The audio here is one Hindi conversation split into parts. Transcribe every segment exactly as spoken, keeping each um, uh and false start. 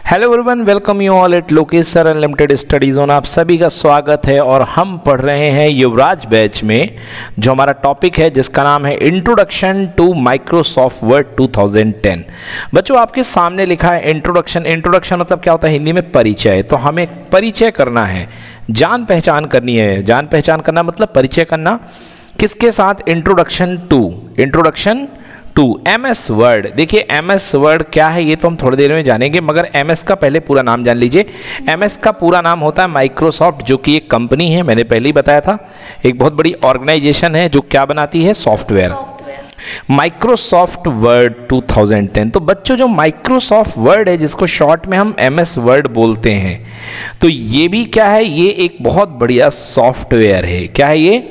Hello everyone, welcome you all at Lokesh sir unlimited study zone. आप सभी का स्वागत है और हम पढ़ रहे हैं युवराज बैच में, जो हमारा टॉपिक है जिसका नाम है introduction to Microsoft Word two thousand ten. बच्चों, आपके सामने लिखा है इंट्रोडक्शन। इंट्रोडक्शन मतलब क्या होता है हिंदी में? परिचय। तो हमें परिचय करना है, जान पहचान करनी है। जान पहचान करना मतलब परिचय करना किसके साथ? Introduction to introduction to M S Word. देखिए एम एस वर्ड क्या है ये तो हम थोड़ी देर में जानेंगे, मगर एम एस का पहले पूरा नाम जान लीजिए। एम एस का पूरा नाम होता है माइक्रोसॉफ्ट, जो कि एक कंपनी है, मैंने पहले ही बताया था, एक बहुत बड़ी ऑर्गेनाइजेशन है जो क्या बनाती है? Software. Microsoft Word two thousand ten. तो बच्चों, जो माइक्रोसॉफ्ट वर्ड है जिसको शॉर्ट में हम एम एस वर्ड बोलते हैं, तो ये भी क्या है? ये एक बहुत बढ़िया सॉफ्टवेयर है। क्या है ये?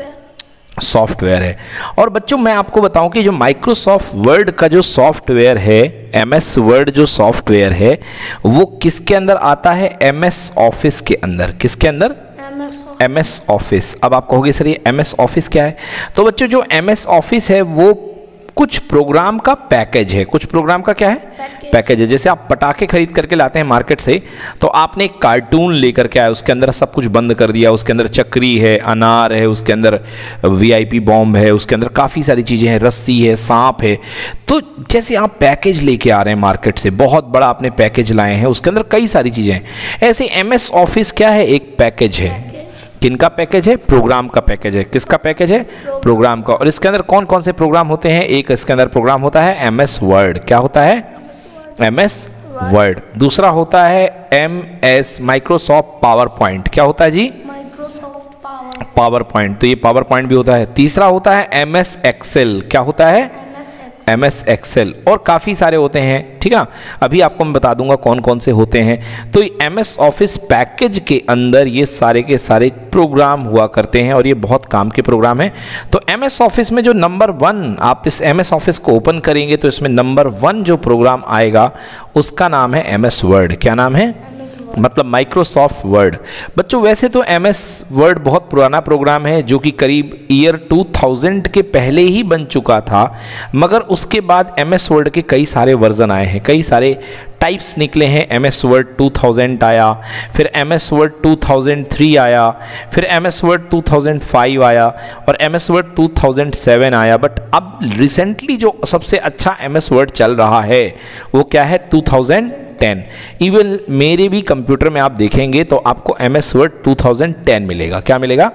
सॉफ्टवेयर है। और बच्चों, मैं आपको बताऊं कि जो माइक्रोसॉफ्ट वर्ड का जो सॉफ्टवेयर है, एम एस वर्ड जो सॉफ्टवेयर है, वो किसके अंदर आता है? एम एस ऑफिस के अंदर। किसके अंदर? M S Office. अब आप कहोगे सर ये एम एस ऑफिस क्या है? तो बच्चों, जो एम एस ऑफिस है वो कुछ प्रोग्राम का पैकेज है। कुछ प्रोग्राम का क्या है? पैकेज, पैकेज है। जैसे आप पटाखे खरीद करके लाते हैं मार्केट से, तो आपने एक कार्टून लेकर के आए, उसके अंदर सब कुछ बंद कर दिया, उसके अंदर चक्री है, अनार है, उसके अंदर वीआईपी बॉम्ब है, उसके अंदर काफ़ी सारी चीज़ें हैं, रस्सी है, सांप है। तो जैसे आप पैकेज लेके आ रहे हैं मार्केट से, बहुत बड़ा आपने पैकेज लाए हैं, उसके अंदर कई सारी चीज़ें हैं। ऐसे एम एस ऑफिस क्या है? एक पैकेज है। किनका पैकेज है? प्रोग्राम का पैकेज है। किसका पैकेज है? प्रोग्राम का। और इसके अंदर कौन कौन से प्रोग्राम होते हैं? एक इसके अंदर प्रोग्राम होता है एम एस वर्ड। क्या होता है? M S Word. दूसरा होता है M S Microsoft PowerPoint. क्या होता है जी? Microsoft power PowerPoint. तो ये पावर पॉइंट भी होता है। तीसरा होता है एम एस एक्सेल। क्या होता है? M S Excel. और काफ़ी सारे होते हैं, ठीक है ना? अभी आपको मैं बता दूंगा कौन कौन से होते हैं। तो एम एस ऑफिस पैकेज के अंदर ये सारे के सारे प्रोग्राम हुआ करते हैं और ये बहुत काम के प्रोग्राम हैं। तो एम एस ऑफिस में जो नंबर वन, आप इस एम एस ऑफिस को ओपन करेंगे तो इसमें नंबर वन जो प्रोग्राम आएगा उसका नाम है एम एस वर्ड। क्या नाम है? मतलब माइक्रोसॉफ्ट वर्ड। बच्चों, वैसे तो एम एस वर्ड बहुत पुराना प्रोग्राम है, जो कि करीब ईयर टू थाउजेंड के पहले ही बन चुका था, मगर उसके बाद एम एस वर्ड के कई सारे वर्जन आए हैं, कई सारे टाइप्स निकले हैं। M S Word two thousand आया, फिर M S Word two thousand three आया, फिर M S Word two thousand five आया और M S Word two thousand seven आया। बट अब रिसेंटली जो सबसे अच्छा एम एस वर्ड चल रहा है वो क्या है? To thousand ten. इवन मेरे भी कंप्यूटर में आप देखेंगे तो आपको M S Word two thousand ten मिलेगा। क्या मिलेगा?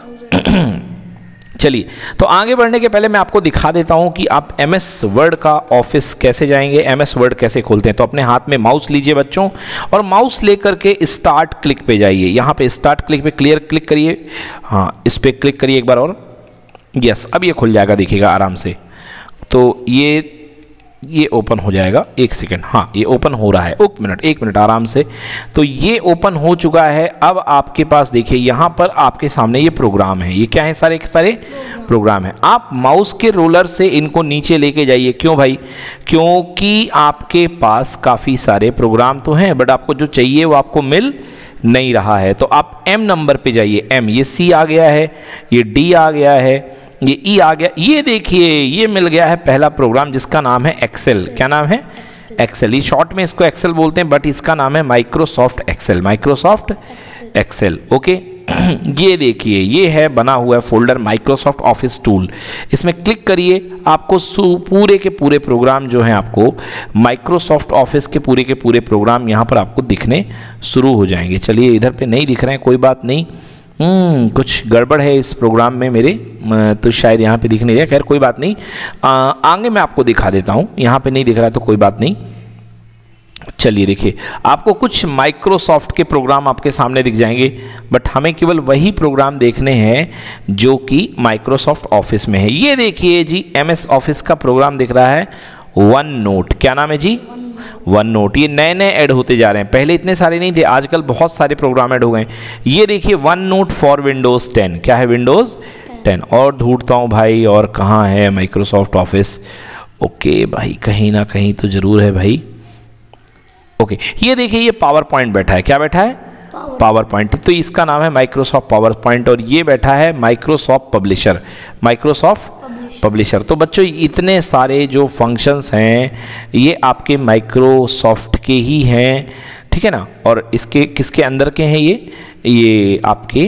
चलिए, तो आगे बढ़ने के पहले मैं आपको दिखा देता हूं कि आप एम एस वर्ड का ऑफिस कैसे जाएंगे, एम एस वर्ड कैसे खोलते हैं। तो अपने हाथ में माउस लीजिए बच्चों, और माउस लेकर के स्टार्ट क्लिक पे जाइए। यहां पे स्टार्ट क्लिक पे क्लियर क्लिक करिए। हाँ, इस पे क्लिक करिए एक बार और। यस, अब ये खुल जाएगा, देखिएगा आराम से। तो ये ये ओपन हो जाएगा। एक सेकेंड, हाँ ये ओपन हो रहा है। एक मिनट एक मिनट आराम से। तो ये ओपन हो चुका है। अब आपके पास देखिए यहाँ पर आपके सामने ये प्रोग्राम है। ये क्या है? सारे के सारे प्रोग्राम है। आप माउस के रोलर से इनको नीचे लेके जाइए। क्यों भाई? क्योंकि आपके पास काफ़ी सारे प्रोग्राम तो हैं, बट आपको जो चाहिए वो आपको मिल नहीं रहा है। तो आप एम नंबर पे जाइए। एम, ये सी आ गया है, ये डी आ गया है, ये ई आ गया। ये देखिए, ये मिल गया है पहला प्रोग्राम जिसका नाम है एक्सेल। क्या नाम है? एक्सेल। ये शॉर्ट में इसको एक्सेल बोलते हैं, बट इसका नाम है Microsoft Excel. Microsoft Excel, okay. ये देखिए, ये है बना हुआ है फोल्डर माइक्रोसॉफ्ट ऑफिस टूल। इसमें क्लिक करिए, आपको पूरे के पूरे प्रोग्राम जो हैं, आपको माइक्रोसॉफ्ट ऑफिस के पूरे के पूरे प्रोग्राम यहाँ पर आपको दिखने शुरू हो जाएंगे। चलिए, इधर पे नहीं दिख रहे हैं, कोई बात नहीं। हम्म कुछ गड़बड़ है इस प्रोग्राम में मेरे, तो शायद यहाँ पे दिख नहीं रहा। खैर कोई बात नहीं, आ, आगे मैं आपको दिखा देता हूँ। यहाँ पे नहीं दिख रहा है तो कोई बात नहीं। चलिए देखिए, आपको कुछ माइक्रोसॉफ्ट के प्रोग्राम आपके सामने दिख जाएंगे, बट हमें केवल वही प्रोग्राम देखने हैं जो कि माइक्रोसॉफ्ट ऑफिस में है। ये देखिए जी, एम एस ऑफिस का प्रोग्राम दिख रहा है, वन नोट। क्या नाम है जी? One note. ये नए नए ऐड होते जा रहे हैं, पहले इतने सारे नहीं थे, आजकल बहुत सारे प्रोग्राम ऐड हो गए। ये देखिए, OneNote for Windows ten. क्या है? Windows ten. और ढूंढता हूँ भाई, और कहाँ है माइक्रोसॉफ्ट ऑफिस? ओके भाई, कहीं ना कहीं तो ज़रूर है भाई। ओके, ये देखिए, ये पावर पॉइंट बैठा है। क्या बैठा है? पावर पॉइंट, तो इसका नाम है माइक्रोसॉफ्ट पावर पॉइंट और ये बैठा है माइक्रोसॉफ्ट पब्लिशर, माइक्रोसॉफ्ट पब्लिशर। तो बच्चों इतने सारे जो फंक्शंस हैं ये आपके माइक्रोसॉफ्ट के ही हैं, ठीक है ना। और इसके किसके अंदर के हैं ये ये आपके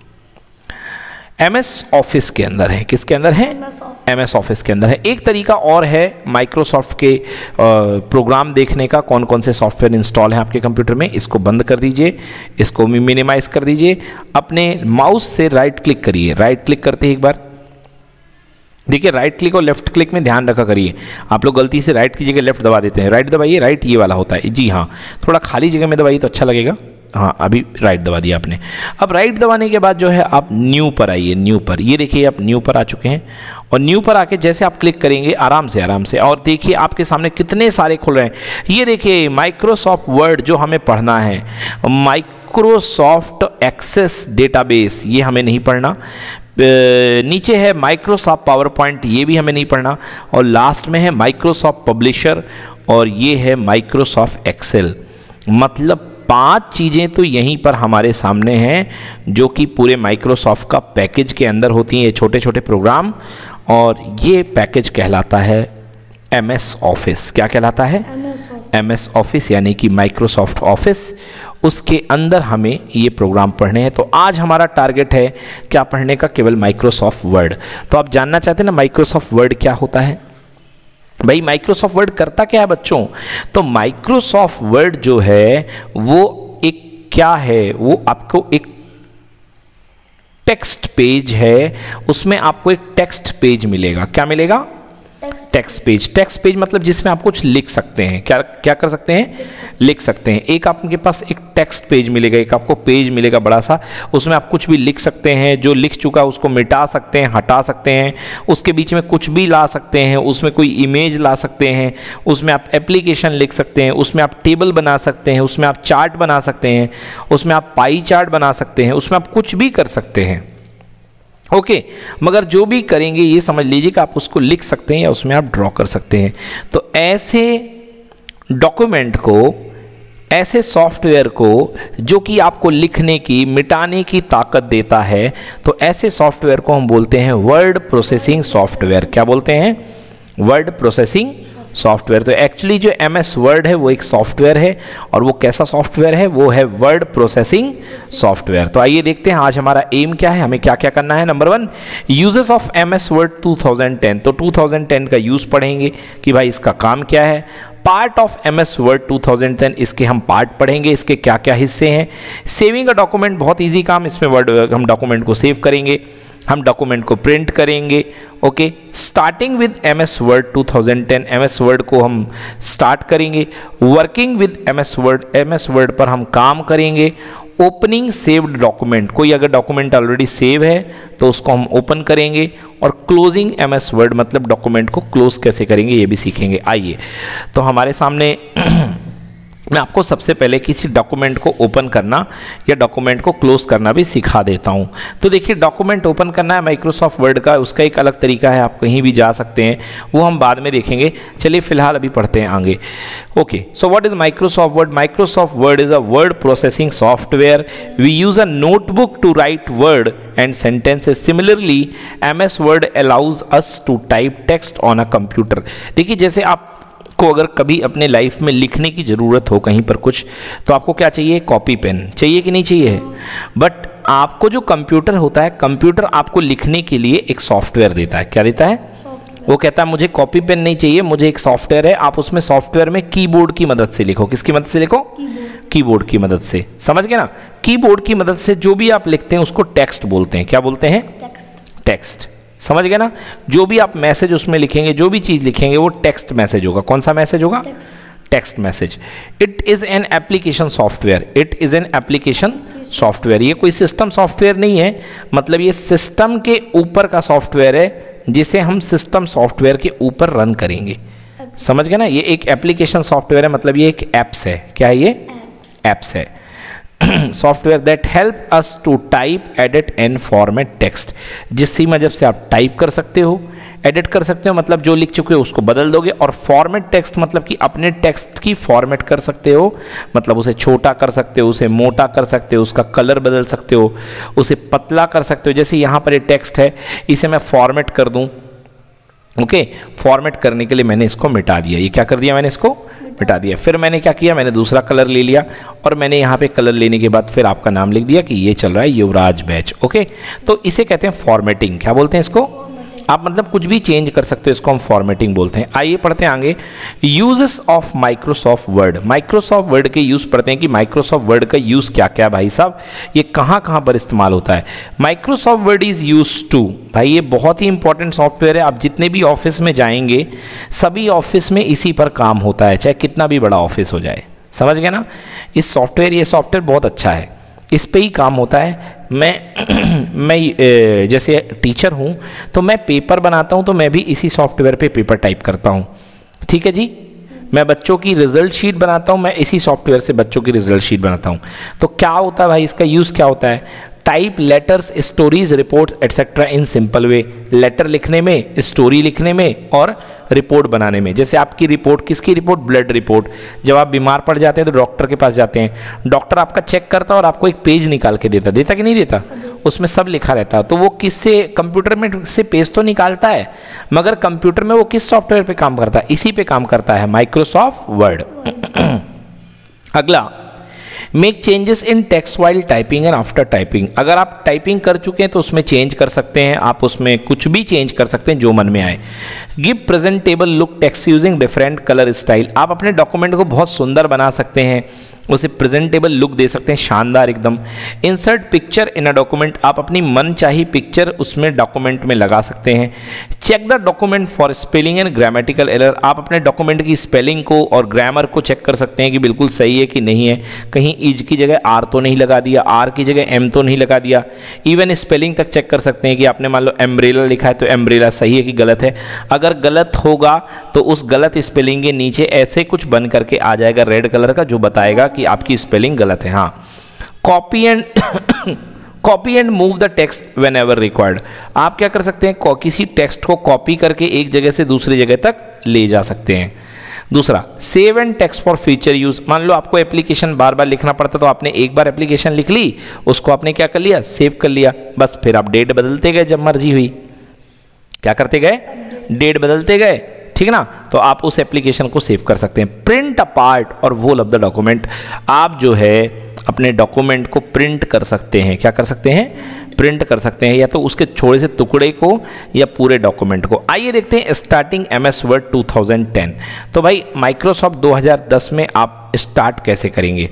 एम एस ऑफिस के अंदर है। किसके अंदर है? एम एस ऑफिस के अंदर है। एक तरीका और है माइक्रोसॉफ्ट के प्रोग्राम देखने का, कौन कौन से सॉफ्टवेयर इंस्टॉल हैं आपके कंप्यूटर में। इसको बंद कर दीजिए, इसको मिनिमाइज कर दीजिए, अपने माउस से राइट क्लिक करिए। राइट क्लिक करते ही एक बार देखिए, राइट क्लिक और लेफ्ट क्लिक में ध्यान रखा करिए। आप लोग गलती से राइट की जगह लेफ्ट दबा देते हैं। राइट दबाइए, राइट ये वाला होता है जी हाँ, थोड़ा खाली जगह में दबाइए तो अच्छा लगेगा। हाँ अभी राइट दबा दिया आपने। अब राइट दबाने के बाद जो है आप न्यू पर आइए। न्यू पर, ये देखिए आप न्यू पर आ चुके हैं और न्यू पर आके जैसे आप क्लिक करेंगे आराम से आराम से, और देखिए आपके सामने कितने सारे खुल रहे हैं। ये देखिए माइक्रोसॉफ्ट वर्ड जो हमें पढ़ना है, माइक्रोसॉफ्ट एक्सेस डेटाबेस ये हमें नहीं पढ़ना, नीचे है माइक्रोसॉफ्ट पावर पॉइंट ये भी हमें नहीं पढ़ना, और लास्ट में है माइक्रोसॉफ्ट पब्लिशर और ये है माइक्रोसॉफ्ट एक्सेल। मतलब पांच चीज़ें तो यहीं पर हमारे सामने हैं जो कि पूरे माइक्रोसॉफ्ट का पैकेज के अंदर होती हैं, ये छोटे छोटे प्रोग्राम, और ये पैकेज कहलाता है एम एस ऑफिस। क्या कहलाता है? एम एस ऑफिस, यानी कि माइक्रोसॉफ्ट ऑफिस। उसके अंदर हमें ये प्रोग्राम पढ़ने हैं। तो आज हमारा टारगेट है क्या पढ़ने का? केवल माइक्रोसॉफ्ट वर्ड। तो आप जानना चाहते हैं ना माइक्रोसॉफ्ट वर्ड क्या होता है? भाई माइक्रोसॉफ्ट वर्ड करता क्या है बच्चों? तो माइक्रोसॉफ्ट वर्ड जो है वो एक क्या है, वो आपको एक टेक्स्ट पेज है, उसमें आपको एक टेक्स्ट पेज मिलेगा। क्या मिलेगा? Text page. टेक्स्ट पेज मतलब जिसमें आप कुछ लिख सकते हैं। क्या क्या कर सकते हैं? लिख सकते हैं। एक आपके पास एक टेक्स्ट पेज मिलेगा, एक आपको पेज मिलेगा बड़ा सा, उसमें आप कुछ भी लिख सकते हैं। जो लिख चुका है उसको मिटा सकते हैं, हटा सकते हैं, उसके बीच में कुछ भी ला सकते हैं, उसमें कोई इमेज ला सकते हैं, उसमें आप एप्लीकेशन लिख सकते हैं, उसमें आप टेबल बना सकते हैं, उसमें आप चार्ट बना सकते हैं, उसमें आप पाई चार्ट बना सकते हैं, उसमें आप कुछ भी कर सकते हैं। ओके okay, मगर जो भी करेंगे ये समझ लीजिए कि आप उसको लिख सकते हैं या उसमें आप ड्रॉ कर सकते हैं। तो ऐसे डॉक्यूमेंट को, ऐसे सॉफ्टवेयर को जो कि आपको लिखने की, मिटाने की ताकत देता है, तो ऐसे सॉफ्टवेयर को हम बोलते हैं वर्ड प्रोसेसिंग सॉफ्टवेयर। क्या बोलते हैं? Word processing software. तो एक्चुअली जो एम एस वर्ड है वो एक सॉफ्टवेयर है, और वो कैसा सॉफ्टवेयर है? वो है वर्ड प्रोसेसिंग सॉफ्टवेयर। तो आइए देखते हैं आज हमारा एम क्या है, हमें क्या क्या करना है। Number one, uses of M S Word two thousand ten. तो टू थाउजेंड टेन का यूज़ पढ़ेंगे कि भाई इसका काम क्या है। Part of M S Word two thousand ten, इसके हम पार्ट पढ़ेंगे, इसके क्या क्या हिस्से हैं। सेविंग अ डॉक्यूमेंट, बहुत ईजी काम, इसमें वर्ड हम डॉक्यूमेंट को सेव करेंगे, हम डॉक्यूमेंट को प्रिंट करेंगे। Okay, starting with M S Word two thousand ten, M S Word को हम स्टार्ट करेंगे। Working with M S Word, M S Word पर हम काम करेंगे। ओपनिंग सेव्ड डॉक्यूमेंट, कोई अगर डॉक्यूमेंट ऑलरेडी सेव है तो उसको हम ओपन करेंगे। और क्लोजिंग एम एस वर्ड, मतलब डॉक्यूमेंट को क्लोज कैसे करेंगे ये भी सीखेंगे। आइए, तो हमारे सामने मैं आपको सबसे पहले किसी डॉक्यूमेंट को ओपन करना या डॉक्यूमेंट को क्लोज करना भी सिखा देता हूं। तो देखिए, डॉक्यूमेंट ओपन करना है माइक्रोसॉफ्ट वर्ड का, उसका एक अलग तरीका है, आप कहीं भी जा सकते हैं, वो हम बाद में देखेंगे। चलिए फिलहाल अभी पढ़ते हैं आगे। Okay, so what is Microsoft Word? Microsoft Word is a word processing software. We use a notebook to write word and sentences. Similarly M S Word allows us to type text on a computer. देखिए, जैसे आप को अगर कभी अपने लाइफ में लिखने की ज़रूरत हो कहीं पर कुछ, तो आपको क्या चाहिए? कॉपी पेन चाहिए कि नहीं चाहिए? बट आपको जो कंप्यूटर होता है, कंप्यूटर आपको लिखने के लिए एक सॉफ्टवेयर देता है। क्या देता है? वो कहता है मुझे कॉपी पेन नहीं चाहिए, मुझे एक सॉफ्टवेयर है, आप उसमें सॉफ्टवेयर में कीबोर्ड की मदद से लिखो। किसकी मदद से लिखो? कीबोर्ड की मदद से। समझ गए ना? कीबोर्ड की मदद से जो भी आप लिखते हैं उसको टेक्स्ट बोलते हैं। क्या बोलते हैं? टेक्स्ट। समझ गए ना? जो भी आप मैसेज उसमें लिखेंगे, जो भी चीज़ लिखेंगे वो टेक्स्ट मैसेज होगा। कौन सा मैसेज होगा? Text message. It is an application software. It is an application software. ये कोई सिस्टम सॉफ्टवेयर नहीं है, मतलब ये सिस्टम के ऊपर का सॉफ्टवेयर है जिसे हम सिस्टम सॉफ्टवेयर के ऊपर रन करेंगे। समझ गए ना? ये एक एप्लीकेशन सॉफ्टवेयर है, मतलब ये एक एप्स है। क्या है ये? एप्स है। Software that help us to type, edit and format text, जिसकी मदद से आप टाइप कर सकते हो, एडिट कर सकते हो, मतलब जो लिख चुके हो उसको बदल दोगे। और फॉर्मेट टेक्स्ट मतलब कि अपने टेक्स्ट की फॉर्मेट कर सकते हो, मतलब उसे छोटा कर सकते हो, उसे मोटा कर सकते हो, उसका कलर बदल सकते हो, उसे पतला कर सकते हो। जैसे यहाँ पर ये टेक्स्ट है, इसे मैं फॉर्मेट कर दूँ, ओके okay, फॉर्मेट करने के लिए मैंने इसको मिटा दिया। ये क्या कर दिया मैंने, इसको मिटा दिया। फिर मैंने क्या किया, मैंने दूसरा कलर ले लिया और मैंने यहाँ पे कलर लेने के बाद फिर आपका नाम लिख दिया कि ये चल रहा है युवराज बैच। ओके, तो इसे कहते हैं फॉर्मेटिंग। क्या बोलते हैं इसको, आप मतलब कुछ भी चेंज कर सकते हो, इसको हम फॉर्मेटिंग बोलते हैं। आइए पढ़ते हैं आगे, uses of Microsoft Word. Microsoft Word के यूज़ पढ़ते हैं कि माइक्रोसॉफ्ट वर्ड का यूज़ क्या क्या भाई साहब, ये कहाँ कहाँ पर इस्तेमाल होता है। Microsoft Word is use to, भाई ये बहुत ही इंपॉर्टेंट सॉफ्टवेयर है। आप जितने भी ऑफिस में जाएंगे सभी ऑफिस में इसी पर काम होता है, चाहे कितना भी बड़ा ऑफिस हो जाए, समझ गए ना। इस सॉफ्टवेयर ये सॉफ्टवेयर बहुत अच्छा है, इस पे ही काम होता है। मैं मैं जैसे टीचर हूँ तो मैं पेपर बनाता हूँ, तो मैं भी इसी सॉफ्टवेयर पे पेपर टाइप करता हूँ, ठीक है जी। मैं बच्चों की रिजल्ट शीट बनाता हूँ, मैं इसी सॉफ्टवेयर से बच्चों की रिजल्ट शीट बनाता हूँ। तो क्या होता है भाई, इसका यूज़ क्या होता है, type letters, stories, reports etcetera in simple way. Letter लिखने में, स्टोरी लिखने में और रिपोर्ट बनाने में। जैसे आपकी रिपोर्ट, किसकी रिपोर्ट, ब्लड रिपोर्ट। जब आप बीमार पड़ जाते हैं तो डॉक्टर के पास जाते हैं, डॉक्टर आपका चेक करता है और आपको एक पेज निकाल के देता देता कि नहीं देता, उसमें सब लिखा रहता है। तो वो किससे, कंप्यूटर में से पेज तो निकालता है, मगर कंप्यूटर में वो किस सॉफ्टवेयर पे काम करता है, इसी पे काम करता है, माइक्रोसॉफ्ट वर्ड। अगला, make changes in text while typing and after typing. अगर आप टाइपिंग कर चुके हैं तो उसमें चेंज कर सकते हैं, आप उसमें कुछ भी चेंज कर सकते हैं जो मन में आए। Give presentable look text using different colour style. आप अपने डॉक्यूमेंट को बहुत सुंदर बना सकते हैं, उसे प्रेजेंटेबल लुक दे सकते हैं, शानदार एकदम। Insert picture in a document, आप अपनी मन चाही पिक्चर उसमें डॉक्यूमेंट में लगा सकते हैं। Check the document for spelling and grammatical error, आप अपने डॉक्यूमेंट की स्पेलिंग को और ग्रामर को चेक कर सकते हैं कि बिल्कुल सही है कि नहीं है, कहीं इज की जगह आर तो नहीं लगा दिया, आर की जगह एम तो नहीं लगा दिया। इवन स्पेलिंग तक चेक कर सकते हैं कि आपने मान लो एम्ब्रेला लिखा है तो एम्ब्रेला सही है कि गलत है। अगर गलत होगा तो उस गलत स्पेलिंग के नीचे ऐसे कुछ बन करके आ जाएगा रेड कलर का, जो बताएगा कि आपकी स्पेलिंग गलत है। हाँ, copy and copy and move the text whenever required. आप क्या कर सकते हैं, किसी टेक्स्ट को कॉपी करके एक जगह से दूसरी जगह तक ले जा सकते हैं। दूसरा, save and text for future use. मान लो आपको एप्लीकेशन बार बार लिखना पड़ता, तो आपने एक बार एप्लीकेशन लिख ली, उसको आपने क्या कर लिया, सेव कर लिया, बस फिर आप डेट बदलते गए जब मर्जी हुई। क्या करते गए, डेट बदलते गए, ठीक ना। तो आप उस एप्लीकेशन को सेव कर सकते हैं। प्रिंट अ पार्ट और वोल ऑफ द डॉक्यूमेंट, आप जो है अपने डॉक्यूमेंट को प्रिंट कर सकते हैं। क्या कर सकते हैं, प्रिंट कर सकते हैं, या तो उसके छोटे से टुकड़े को या पूरे डॉक्यूमेंट को। आइए देखते हैं starting M S Word two thousand ten. तो भाई माइक्रोसॉफ्ट दो हज़ार दस में आप स्टार्ट कैसे करेंगे।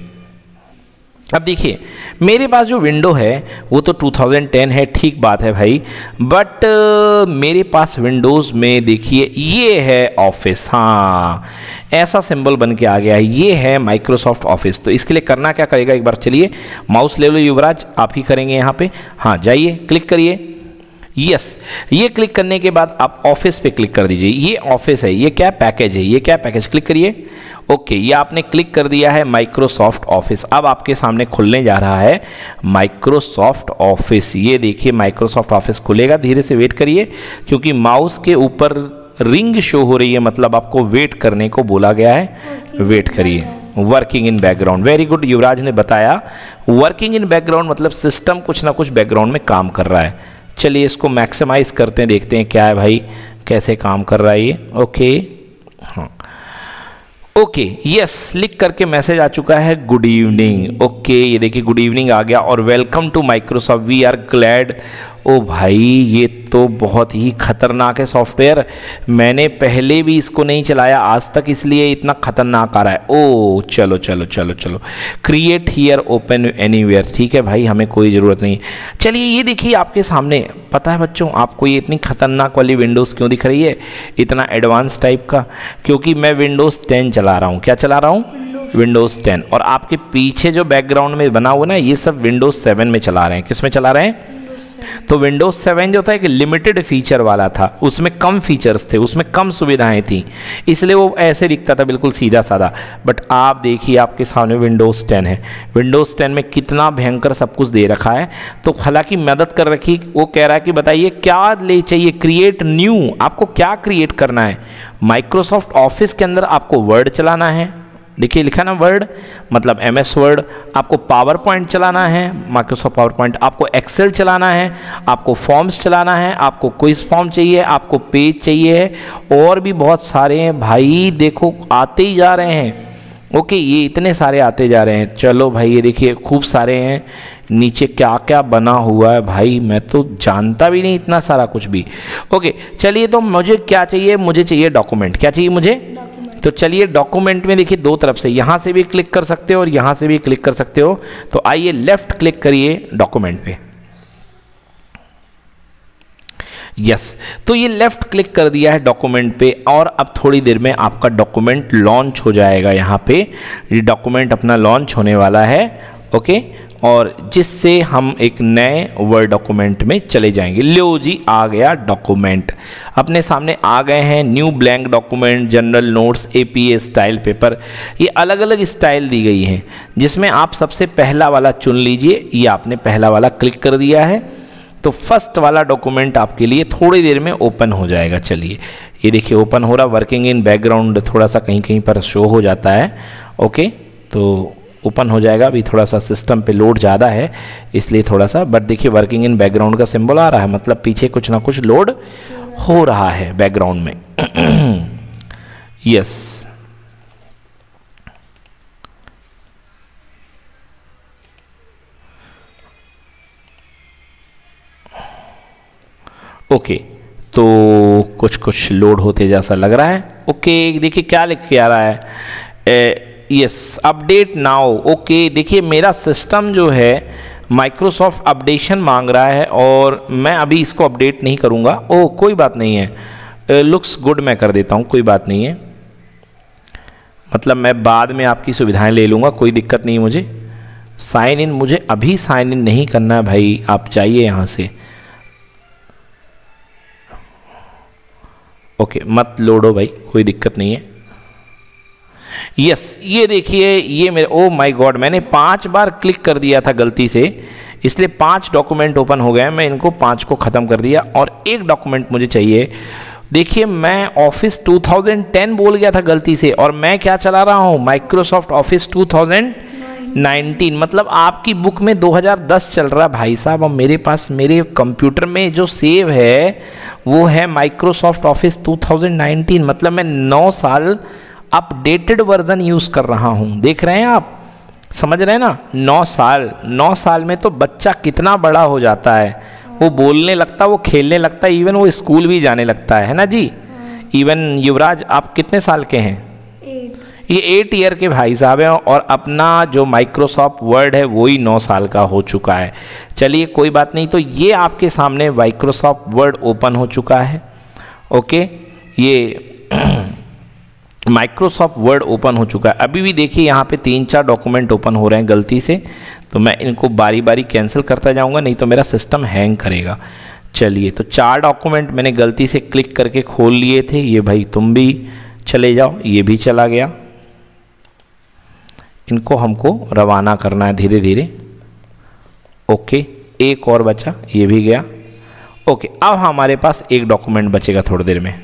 अब देखिए मेरे पास जो विंडो है वो तो टू थाउजेंड टेन है, ठीक बात है भाई, बट uh, मेरे पास विंडोज़ में देखिए ये है ऑफिस। हाँ, ऐसा सिंबल बन के आ गया है, ये है माइक्रोसॉफ्ट ऑफिस। तो इसके लिए करना क्या करेगा, एक बार चलिए माउस ले लो युवराज, आप ही करेंगे यहाँ पे। हाँ, जाइए क्लिक करिए, यस yes, ये क्लिक करने के बाद आप ऑफिस पे क्लिक कर दीजिए। ये ऑफिस है, ये क्या पैकेज है, ये क्या पैकेज, क्लिक करिए। ओके, ये आपने क्लिक कर दिया है माइक्रोसॉफ्ट ऑफिस। अब आपके सामने खुलने जा रहा है माइक्रोसॉफ्ट ऑफिस। ये देखिए माइक्रोसॉफ्ट ऑफिस खुलेगा, धीरे से वेट करिए क्योंकि माउस के ऊपर रिंग शो हो रही है, मतलब आपको वेट करने को बोला गया है, वेट करिए। Working in background, very good, Yuvraj ने बताया वर्किंग इन बैकग्राउंड मतलब सिस्टम कुछ ना कुछ बैकग्राउंड में काम कर रहा है। चलिए इसको मैक्सिमाइज करते हैं, देखते हैं क्या है भाई, कैसे काम कर रहा है ये। ओके, हाँ ओके, यस, लिख करके मैसेज आ चुका है गुड इवनिंग। ओके, ये देखिए गुड इवनिंग आ गया और welcome to Microsoft, we are glad. ओ भाई ये तो बहुत ही खतरनाक है सॉफ्टवेयर, मैंने पहले भी इसको नहीं चलाया आज तक, इसलिए इतना खतरनाक आ रहा है। ओ चलो चलो चलो चलो, क्रिएट हियर ओपन एनीवेयर, ठीक है भाई, हमें कोई ज़रूरत नहीं। चलिए ये देखिए आपके सामने, पता है बच्चों आपको ये इतनी खतरनाक वाली विंडोज़ क्यों दिख रही है, इतना एडवांस टाइप का, क्योंकि मैं विंडोज़ टेन चला रहा हूँ। क्या चला रहा हूँ, विंडोज़ टेन, और आपके पीछे जो बैकग्राउंड में बना हुआ ना ये सब विंडोज़ सेवन में चला रहे हैं। किस में चला रहे हैं, तो विंडोज सेवन जो था एक लिमिटेड फीचर वाला था, उसमें कम फीचर्स थे, उसमें कम सुविधाएं थी, इसलिए वो ऐसे दिखता था बिल्कुल सीधा साधा। बट आप देखिए आपके सामने विंडोज टेन है, विंडोज टेन में कितना भयंकर सब कुछ दे रखा है। तो हालांकि मदद कर रखी, वो कह रहा है कि बताइए क्या ले चाहिए, क्रिएट न्यू, आपको क्या क्रिएट करना है। माइक्रोसॉफ्ट ऑफिस के अंदर आपको वर्ड चलाना है, देखिए लिखा ना वर्ड मतलब एम एस वर्ड, आपको पावर पॉइंट चलाना है, माइक्रोसॉफ्ट पावर पॉइंट, आपको एक्सेल चलाना है, आपको फॉर्म्स चलाना है, आपको क्विज फॉर्म चाहिए, आपको पेज चाहिए, और भी बहुत सारे हैं भाई, देखो आते ही जा रहे हैं। ओके ये इतने सारे आते जा रहे हैं। चलो भाई ये देखिए खूब सारे हैं, नीचे क्या क्या बना हुआ है भाई, मैं तो जानता भी नहीं इतना सारा कुछ भी। ओके चलिए, तो मुझे क्या चाहिए, मुझे चाहिए डॉक्यूमेंट। क्या चाहिए मुझे? तो चलिए डॉक्यूमेंट में देखिए दो तरफ से, यहाँ से भी क्लिक कर सकते हो और यहाँ से भी क्लिक कर सकते हो। तो आइए लेफ्ट क्लिक करिए डॉक्यूमेंट पे। Yes yes. तो ये लेफ्ट क्लिक कर दिया है डॉक्यूमेंट पे, और अब थोड़ी देर में आपका डॉक्यूमेंट लॉन्च हो जाएगा। यहाँ पे ये डॉक्यूमेंट अपना लॉन्च होने वाला है। ओके और जिससे हम एक नए वर्ड डॉक्यूमेंट में चले जाएंगे। लो जी आ गया डॉक्यूमेंट, अपने सामने आ गए हैं। New blank document, general notes, APA style paper, ये अलग अलग स्टाइल दी गई हैं, जिसमें आप सबसे पहला वाला चुन लीजिए। ये आपने पहला वाला क्लिक कर दिया है, तो फर्स्ट वाला डॉक्यूमेंट आपके लिए थोड़ी देर में ओपन हो जाएगा। चलिए ये देखिए ओपन हो रहा, वर्किंग इन बैकग्राउंड थोड़ा सा कहीं कहीं पर शो हो जाता है। ओके तो ओपन हो जाएगा, अभी थोड़ा सा सिस्टम पे लोड ज़्यादा है इसलिए थोड़ा सा, बट देखिए वर्किंग इन बैकग्राउंड का सिंबल आ रहा है, मतलब पीछे कुछ ना कुछ लोड हो रहा है बैकग्राउंड में। यस ओके okay, तो कुछ कुछ लोड होते जैसा लग रहा है। ओके okay, देखिए क्या लिख के आ रहा है, यस अपडेट नाउ। ओके देखिए मेरा सिस्टम जो है माइक्रोसॉफ्ट अपडेशन मांग रहा है और मैं अभी इसको अपडेट नहीं करूँगा। ओह कोई बात नहीं है, लुक्स गुड मैं कर देता हूँ, कोई बात नहीं है, मतलब मैं बाद में आपकी सुविधाएं ले लूँगा, कोई दिक्कत नहीं है मुझे। साइन इन मुझे अभी साइन इन नहीं करना है भाई, आप जाइए यहाँ से। ओके okay, मत लोडो भाई, कोई दिक्कत नहीं है। यस yes, ये देखिए ये मेरे, ओ माय गॉड मैंने पांच बार क्लिक कर दिया था गलती से, इसलिए पांच डॉक्यूमेंट ओपन हो गए। मैं इनको पांच को ख़त्म कर दिया और एक डॉक्यूमेंट मुझे चाहिए। देखिए मैं ऑफिस टू थाउजेंड टेन बोल गया था गलती से, और मैं क्या चला रहा हूँ, Microsoft Office two thousand nineteen, मतलब आपकी बुक में दो हज़ार दस चल रहा है भाई साहब, और मेरे पास मेरे कंप्यूटर में जो सेव है वो है Microsoft Office two thousand nineteen, मतलब मैं नौ साल अपडेटेड वर्जन यूज़ कर रहा हूँ। देख रहे हैं आप, समझ रहे हैं ना, नौ साल नौ साल में तो बच्चा कितना बड़ा हो जाता है, वो बोलने लगता, वो खेलने लगता, इवन वो स्कूल भी जाने लगता है, है ना जी। इवन युवराज आप कितने साल के हैं? ये एट ईयर के भाई साहब हैं, और अपना जो माइक्रोसॉफ्ट वर्ड है वही नौ साल का हो चुका है। चलिए कोई बात नहीं, तो ये आपके सामने माइक्रोसॉफ्ट वर्ड ओपन हो चुका है। ओके ये माइक्रोसॉफ्ट वर्ड ओपन हो चुका है। अभी भी देखिए यहाँ पे तीन चार डॉक्यूमेंट ओपन हो रहे हैं गलती से, तो मैं इनको बारी बारी कैंसिल करता जाऊँगा, नहीं तो मेरा सिस्टम हैंग करेगा। चलिए तो चार डॉक्यूमेंट मैंने गलती से क्लिक करके खोल लिए थे, ये भाई तुम भी चले जाओ, ये भी चला गया। इनको हमको रवाना करना है धीरे धीरे। ओके एक और बचा, ये भी गया। ओके अब हमारे पास एक डॉक्यूमेंट बचेगा थोड़ी देर में।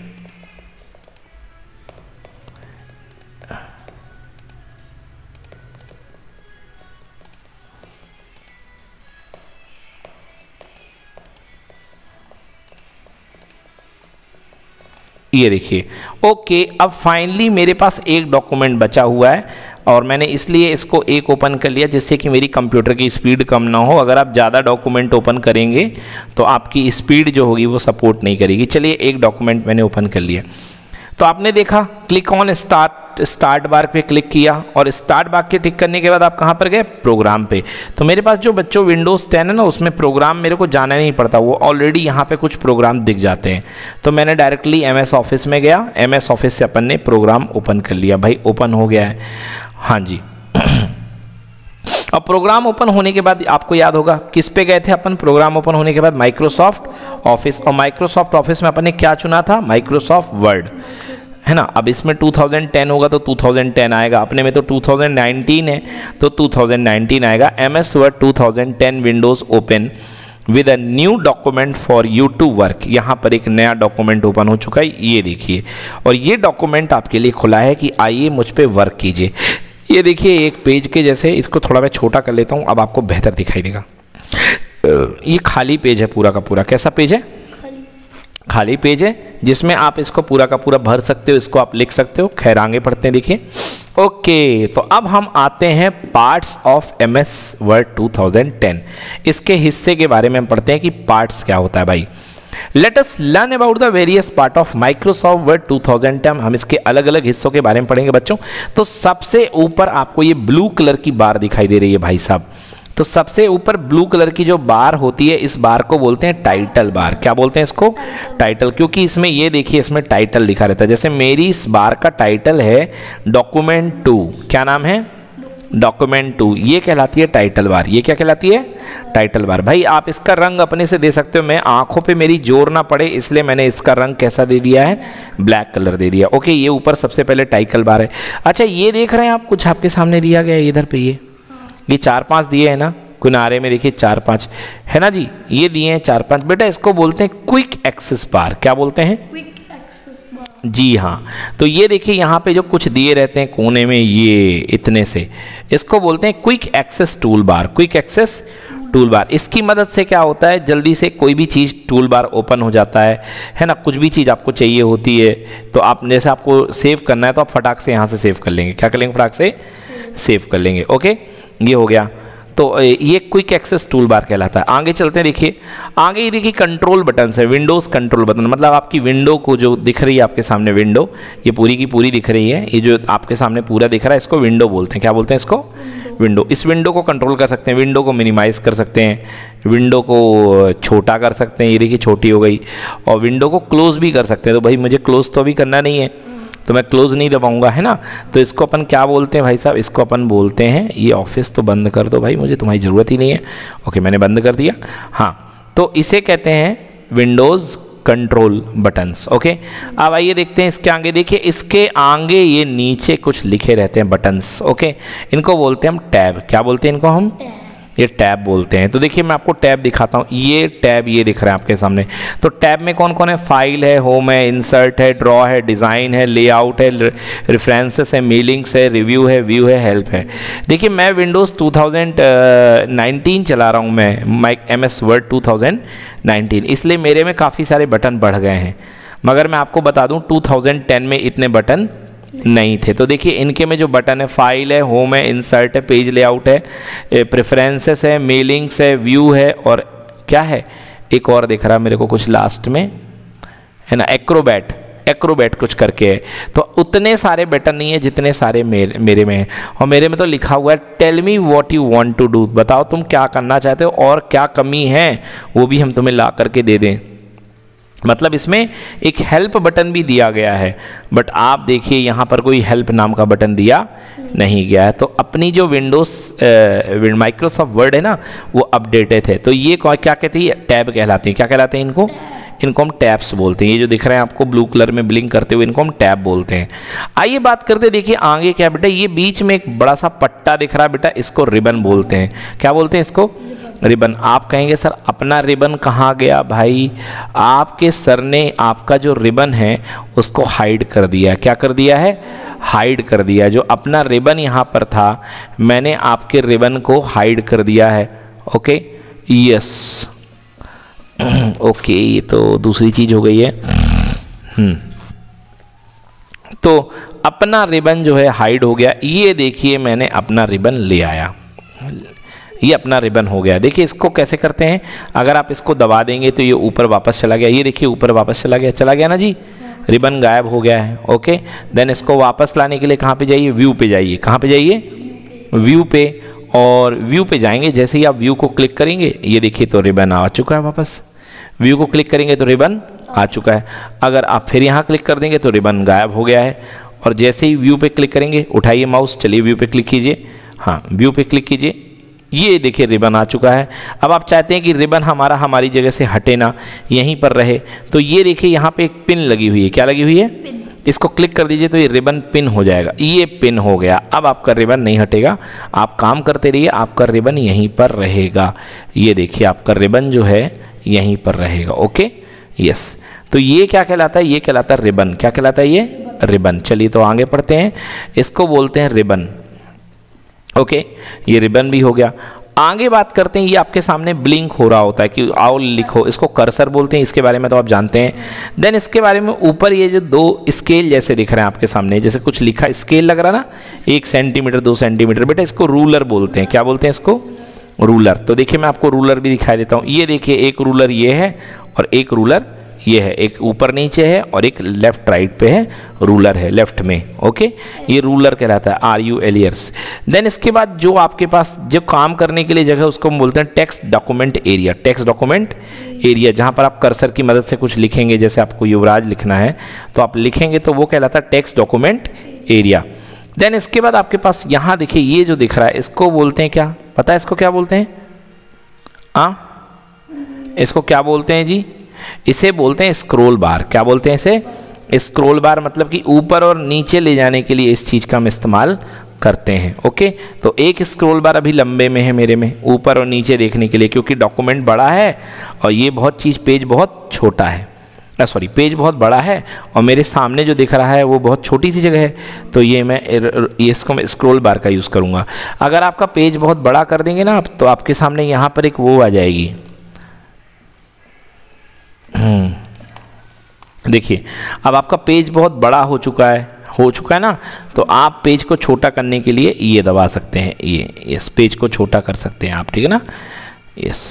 ये देखिए ओके अब फाइनली मेरे पास एक डॉक्यूमेंट बचा हुआ है, और मैंने इसलिए इसको एक ओपन कर लिया जिससे कि मेरी कंप्यूटर की स्पीड कम ना हो। अगर आप ज़्यादा डॉक्यूमेंट ओपन करेंगे तो आपकी स्पीड जो होगी वो सपोर्ट नहीं करेगी। चलिए एक डॉक्यूमेंट मैंने ओपन कर लिया, तो आपने देखा click on start, start bar पे क्लिक किया, और स्टार्ट बार के टिक करने के बाद आप कहाँ पर गए, प्रोग्राम पे। तो मेरे पास जो बच्चों विंडोज़ टेन है ना, उसमें प्रोग्राम मेरे को जाना नहीं पड़ता, वो ऑलरेडी यहाँ पे कुछ प्रोग्राम दिख जाते हैं। तो मैंने डायरेक्टली एम एस ऑफिस में गया, एम एस ऑफिस से अपन ने प्रोग्राम ओपन कर लिया। भाई ओपन हो गया है, हाँ जी। अब प्रोग्राम ओपन होने के बाद आपको याद होगा किस पे गए थे अपन, प्रोग्राम ओपन होने के बाद माइक्रोसॉफ्ट ऑफिस, और माइक्रोसॉफ्ट ऑफिस में अपन ने क्या चुना था, माइक्रोसॉफ्ट वर्ड, है ना। अब इसमें टू थाउजेंड टेन होगा तो टू थाउजेंड टेन आएगा, अपने में तो टू थाउजेंड नाइनटीन है तो टू थाउजेंड नाइनटीन आएगा। M S Word two thousand ten Windows open with a new document for you to work. यहाँ पर एक नया डॉक्यूमेंट ओपन हो चुका है, ये देखिए, और ये डॉक्यूमेंट आपके लिए खुला है कि आइए मुझ पे वर्क कीजिए। ये देखिए एक पेज के जैसे, इसको थोड़ा मैं छोटा कर लेता हूँ, अब आपको बेहतर दिखाई देगा। ये खाली पेज है पूरा का पूरा, कैसा पेज है, खाली पेज है, जिसमें आप इसको पूरा का पूरा भर सकते हो, इसको आप लिख सकते हो। खैर आगे पढ़ते हैं, देखिए। ओके, तो अब हम आते हैं parts of M S Word two thousand ten. इसके हिस्से के बारे में हम पढ़ते हैं कि पार्ट्स क्या होता है भाई। Let us learn about the various part of Microsoft Word two thousand ten. हम इसके अलग अलग हिस्सों के बारे में पढ़ेंगे बच्चों। तो सबसे ऊपर आपको ये ब्लू कलर की बार दिखाई दे रही है भाई साहब, तो सबसे ऊपर ब्लू कलर की जो बार होती है, इस बार को बोलते हैं टाइटल बार। क्या बोलते हैं इसको, टाइटल, क्योंकि इसमें ये देखिए इसमें टाइटल लिखा रहता है। जैसे मेरी इस बार का टाइटल है डॉक्यूमेंट टू, क्या नाम है, डॉक्यूमेंट टू, ये कहलाती है टाइटल बार। ये क्या कहलाती है, टाइटल बार। भाई आप इसका रंग अपने से दे सकते हो, मैं आंखों पे मेरी जोर ना पड़े इसलिए मैंने इसका रंग कैसा दे दिया है, ब्लैक कलर दे दिया। ओके, ये ऊपर सबसे पहले टाइटल बार है। अच्छा, ये देख रहे हैं आप, कुछ आपके सामने दिया गया है इधर पे, ये ये चार पांच दिए हैं ना किनारे में, देखिए चार पांच है ना जी, ये दिए हैं चार पांच। बेटा इसको बोलते हैं क्विक एक्सेस बार। क्या बोलते हैं, क्विक एक्सेस बार। जी हाँ, तो ये देखिए यहाँ पे जो कुछ दिए रहते हैं कोने में, ये इतने से, इसको बोलते हैं quick access tool bar. Quick access tool bar, इसकी मदद से क्या होता है, जल्दी से कोई भी चीज़ टूल बार ओपन हो जाता है, है ना। कुछ भी चीज़ आपको चाहिए होती है तो आप, जैसे आपको सेव करना है तो आप फटाक से यहाँ से सेव कर लेंगे। क्या कर लेंगे, फटाक से सेव कर लेंगे। ओके, ये हो गया, तो ये क्विक एक्सेस टूल बार कहलाता है। आगे चलते हैं, देखिए आगे ये देखिए कंट्रोल बटन है, विंडोज़ कंट्रोल बटन, मतलब आपकी विंडो को जो दिख रही है आपके सामने, विंडो ये पूरी की पूरी दिख रही है, ये जो आपके सामने पूरा दिख रहा है इसको विंडो बोलते हैं। क्या बोलते हैं इसको, विंडो। इस विंडो को कंट्रोल कर सकते हैं, विंडो को मिनिमाइज़ कर सकते हैं, विंडो को छोटा कर सकते हैं, ये देखिए छोटी हो गई, और विंडो को क्लोज भी कर सकते हैं। तो भाई मुझे क्लोज तो अभी करना नहीं है तो मैं क्लोज नहीं दबाऊंगा, है ना। तो इसको अपन क्या बोलते हैं भाई साहब, इसको अपन बोलते हैं, ये ऑफिस तो बंद कर दो भाई, मुझे तुम्हारी ज़रूरत ही नहीं है। ओके, मैंने बंद कर दिया। हाँ, तो इसे कहते हैं विंडोज़ कंट्रोल बटन्स। ओके, अब आइए देखते हैं इसके आगे। देखिए इसके आगे ये नीचे कुछ लिखे रहते हैं बटन्स। ओके, इनको बोलते हैं हम टैब। क्या बोलते हैं इनको हम, ये टैब बोलते हैं। तो देखिए मैं आपको टैब दिखाता हूँ, ये टैब ये दिख रहा है आपके सामने। तो टैब में कौन कौन है, फाइल है, होम है, इंसर्ट है, ड्रॉ है, डिज़ाइन है, लेआउट है, रेफरेंसेस है, मेलिंग्स है, रिव्यू है, व्यू है, हेल्प है। देखिए मैं विंडोज़ टू थाउजेंड नाइनटीन चला रहा हूँ, मैं mic M S Word two thousand nineteen, इसलिए मेरे में काफ़ी सारे बटन बढ़ गए हैं। मगर मैं आपको बता दूँ टू थाउजेंड टेन में इतने बटन नहीं थे। तो देखिए इनके में जो बटन है, फाइल है, होम है, इंसर्ट है, पेज लेआउट है, प्रेफरेंसेस है, मेलिंग्स है, व्यू है, और क्या है एक और दिख रहा है मेरे को कुछ लास्ट में, है ना, एक्रोबैट। एक्रोबैट कुछ करके है। तो उतने सारे बटन नहीं है जितने सारे मेरे मेरे में है। और मेरे में तो लिखा हुआ है tell me what you want to do, बताओ तुम क्या करना चाहते हो और क्या कमी है वो भी हम तुम्हें ला करके दे दें। मतलब इसमें एक हेल्प बटन भी दिया गया है, बट आप देखिए यहाँ पर कोई हेल्प नाम का बटन दिया नहीं गया है। तो अपनी जो विंडोज़ माइक्रोसॉफ्ट वर्ड है ना वो अपडेटेड है। तो ये क्या कहती है, टैब कहलाते हैं। क्या कहलाते हैं इनको, इनको हम टैब्स बोलते हैं। ये जो दिख रहे हैं आपको ब्लू कलर में ब्लिंक करते हुए, इनको हम टैब बोलते हैं। आइए बात करते हैं, देखिए आगे क्या बेटा, ये बीच में एक बड़ा सा पट्टा दिख रहा है बेटा, इसको रिबन बोलते हैं। क्या बोलते हैं इसको, रिबन। आप कहेंगे सर अपना रिबन कहाँ गया भाई, आपके सर ने आपका जो रिबन है उसको हाइड कर दिया। क्या कर दिया है, हाइड कर दिया। जो अपना रिबन यहाँ पर था मैंने आपके रिबन को हाइड कर दिया है। ओके, यस, ओके, ये तो दूसरी चीज़ हो गई है। हम्म तो अपना रिबन जो है हाइड हो गया। ये देखिए मैंने अपना रिबन ले आया, ये अपना रिबन हो गया। देखिए इसको कैसे करते हैं, अगर आप इसको दबा देंगे तो ये ऊपर वापस चला गया। ये देखिए ऊपर वापस चला गया, चला गया ना जी, रिबन गायब हो गया है। ओके, देन इसको वापस लाने के लिए कहाँ पे जाइए, व्यू पे जाइए। कहाँ पे जाइए, व्यू पे। और व्यू पे जाएंगे, जैसे ही आप व्यू को क्लिक करेंगे ये देखिए तो रिबन आ चुका है वापस। व्यू को क्लिक करेंगे तो रिबन आ चुका है। अगर आप फिर यहाँ क्लिक कर देंगे तो रिबन गायब हो गया है। और जैसे ही व्यू पे क्लिक करेंगे, उठाइए माउस, चलिए व्यू पे क्लिक कीजिए। हाँ, व्यू पे क्लिक कीजिए, ये देखिए रिबन आ चुका है। अब आप चाहते हैं कि रिबन हमारा हमारी जगह से हटे ना, यहीं पर रहे, तो ये देखिए यहाँ पे एक पिन लगी हुई है। क्या लगी हुई है? पिन। इसको क्लिक कर दीजिए तो ये रिबन पिन हो जाएगा। ये पिन हो गया। अब आपका रिबन नहीं हटेगा, आप काम करते रहिए, आपका रिबन यहीं पर रहेगा। ये देखिए आपका रिबन जो है यहीं पर रहेगा। Okay, yes. तो ये क्या कहलाता है? ये कहलाता है रिबन। क्या कहलाता है ये? रिबन। चलिए तो आगे पढ़ते हैं। इसको बोलते हैं रिबन। ओके, ये रिबन भी हो गया। आगे बात करते हैं, ये आपके सामने ब्लिंक हो रहा होता है कि आओ लिखो, इसको कर्सर बोलते हैं। इसके बारे में तो आप जानते हैं। देन इसके बारे में ऊपर ये जो दो स्केल जैसे दिख रहे हैं आपके सामने, जैसे कुछ लिखा स्केल लग रहा ना, एक सेंटीमीटर दो सेंटीमीटर, बेटा इसको रूलर बोलते हैं। क्या बोलते हैं इसको? रूलर। तो देखिए मैं आपको रूलर भी दिखाई देता हूँ। ये देखिए एक रूलर ये है और एक रूलर ये है, एक ऊपर नीचे है और एक लेफ्ट राइट पे है, रूलर है लेफ्ट में। ओके, ये रूलर कहलाता है, R U L ears. Then इसके बाद जो आपके पास जब काम करने के लिए जगह, उसको हम बोलते हैं text document area. Text document area, जहाँ पर आप कर्सर की मदद से कुछ लिखेंगे, जैसे आपको युवराज लिखना है तो आप लिखेंगे तो वो कहलाता है टेक्स्ट डॉक्यूमेंट एरिया। देन इसके बाद आपके पास यहाँ देखिए ये जो दिख रहा है, इसको बोलते हैं क्या? पता है इसको क्या बोलते हैं? हाँ, इसको क्या बोलते हैं जी? इसे बोलते हैं स्क्रॉल बार। क्या बोलते हैं इसे? Scroll bar. मतलब कि ऊपर और नीचे ले जाने के लिए इस चीज़ का हम इस्तेमाल करते हैं। ओके, तो एक स्क्रॉल बार अभी लंबे में है मेरे में, ऊपर और नीचे देखने के लिए, क्योंकि डॉक्यूमेंट बड़ा है और ये बहुत चीज़ पेज बहुत छोटा है, सॉरी पेज बहुत बड़ा है और मेरे सामने जो दिख रहा है वो बहुत छोटी सी जगह है, तो ये मैं ये इसको मैं स्क्रॉल बार का यूज़ करूँगा। अगर आपका पेज बहुत बड़ा कर देंगे ना आप, तो आपके सामने यहाँ पर एक वो आ जाएगी। हम्म देखिए अब आपका पेज बहुत बड़ा हो चुका है हो चुका है ना, तो आप पेज को छोटा करने के लिए ये दबा सकते हैं, ये इस पेज को छोटा कर सकते हैं आप, ठीक है ना। यस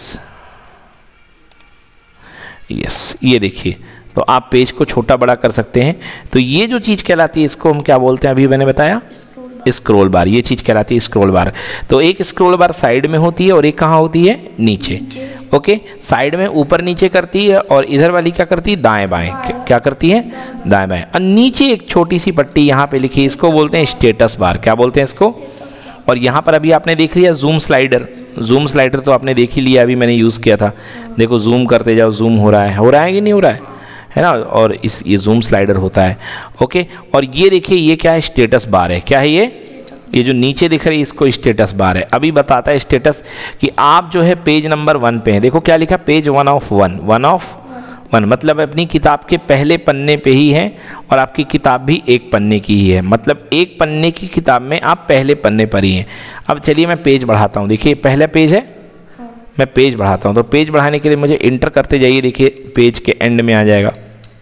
यस, ये देखिए, तो आप पेज को छोटा बड़ा कर सकते हैं। तो ये जो चीज़ कहलाती है, इसको हम क्या बोलते हैं? अभी मैंने बताया स्क्रॉल बार। ये चीज़ कहलाती है स्क्रॉल बार। तो एक स्क्रॉल बार साइड में होती है और एक कहाँ होती है? नीचे। ओके, साइड में ऊपर नीचे करती है और इधर वाली क्या करती है? दाएं बाएं। क्या करती है? दाएं बाएं। और नीचे एक छोटी सी पट्टी यहाँ पे लिखी है, इसको बोलते हैं स्टेटस बार। क्या बोलते हैं इसको? और यहाँ पर अभी आपने देख लिया जूम स्लाइडर। जूम स्लाइडर तो आपने देख ही लिया, अभी मैंने यूज़ किया था। देखो जूम करते जाओ, जूम हो रहा है हो रहा है कि नहीं हो रहा है है ना। और इस ये जूम स्लाइडर होता है। ओके, और ये देखिए ये क्या है? स्टेटस बार है। क्या है ये? ये जो नीचे दिख रही है इसको स्टेटस बार है। अभी बताता है स्टेटस कि आप जो है पेज नंबर वन पे हैं। देखो क्या लिखा? Page one of one. One of one मतलब अपनी किताब के पहले पन्ने पे ही हैं और आपकी किताब भी एक पन्ने की ही है, मतलब एक पन्ने की किताब में आप पहले पन्ने पर ही हैं। अब चलिए मैं पेज बढ़ाता हूँ। देखिए पहला पेज है, मैं पेज बढ़ाता हूँ। तो पेज बढ़ाने के लिए मुझे इंटर करते जाइए। देखिए पेज के एंड में आ जाएगा,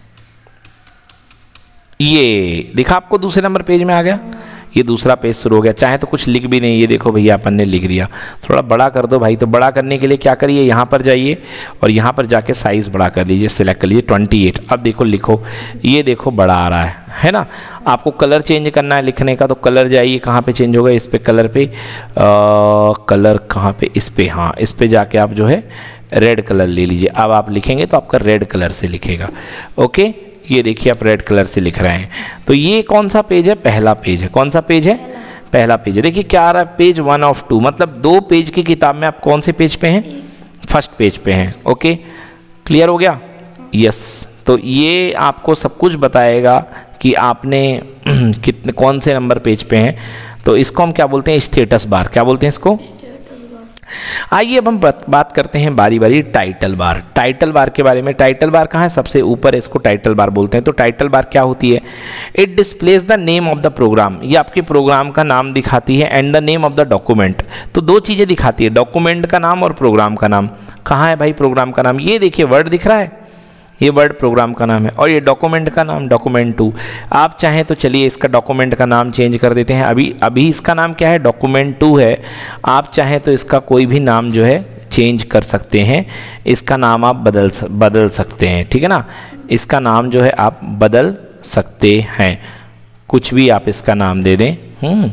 ये दिखा आपको, दूसरे नंबर पेज में आ गया। ये दूसरा पेज शुरू हो गया। चाहे तो कुछ लिख भी नहीं, ये देखो भैया अपन ने लिख दिया। थोड़ा बड़ा कर दो भाई। तो बड़ा करने के लिए क्या करिए? यहाँ पर जाइए और यहाँ पर जाके साइज़ बड़ा कर लीजिए, सिलेक्ट कर लीजिए अट्ठाईस। अब देखो लिखो, ये देखो बड़ा आ रहा है है ना। आपको कलर चेंज करना है लिखने का, तो कलर जाइए, कहाँ पे चेंज होगा? इस पे कलर पे, आ, कलर कहाँ पे? इस पे, हाँ इस पे जाके आप जो है रेड कलर ले लीजिए। अब आप लिखेंगे तो आपका रेड कलर से लिखेगा। ओके, ये देखिए आप रेड कलर से लिख रहे हैं। तो ये कौन सा पेज है? पहला पेज है। कौन सा पेज है? पहला पेज है। देखिए क्या आ रहा है? पेज वन ऑफ टू, मतलब दो पेज की किताब में आप कौन से पेज पे हैं? फर्स्ट पेज पे हैं। ओके, क्लियर हो गया? यस। तो ये आपको सब कुछ बताएगा कि आपने कितने कौन से नंबर पेज पे हैं। तो इसको हम क्या बोलते हैं? Status bar. क्या बोलते हैं इसको? आइए अब हम बात करते हैं बारी बारी टाइटल बार। टाइटल बार के बारे में। टाइटल बार कहाँ है? सबसे ऊपर, इसको टाइटल बार बोलते हैं। तो टाइटल बार क्या होती है? It displays the name of the program. ये आपके प्रोग्राम का नाम दिखाती है, and the name of the document. तो दो चीज़ें दिखाती है, डॉक्यूमेंट का नाम और प्रोग्राम का नाम। कहाँ है भाई प्रोग्राम का नाम? ये देखिए वर्ड दिख रहा है, ये वर्ड प्रोग्राम का नाम है। और ये डॉक्यूमेंट का नाम डॉक्यूमेंट टू। आप चाहें तो चलिए इसका डॉक्यूमेंट का नाम चेंज कर देते हैं। अभी अभी इसका नाम क्या है? डॉक्यूमेंट टू है। आप चाहें तो इसका कोई भी नाम जो है चेंज कर सकते हैं। इसका नाम आप बदल बदल सकते हैं, ठीक है ना। इसका नाम जो है आप बदल सकते हैं, कुछ भी आप इसका नाम दे दें। हम्म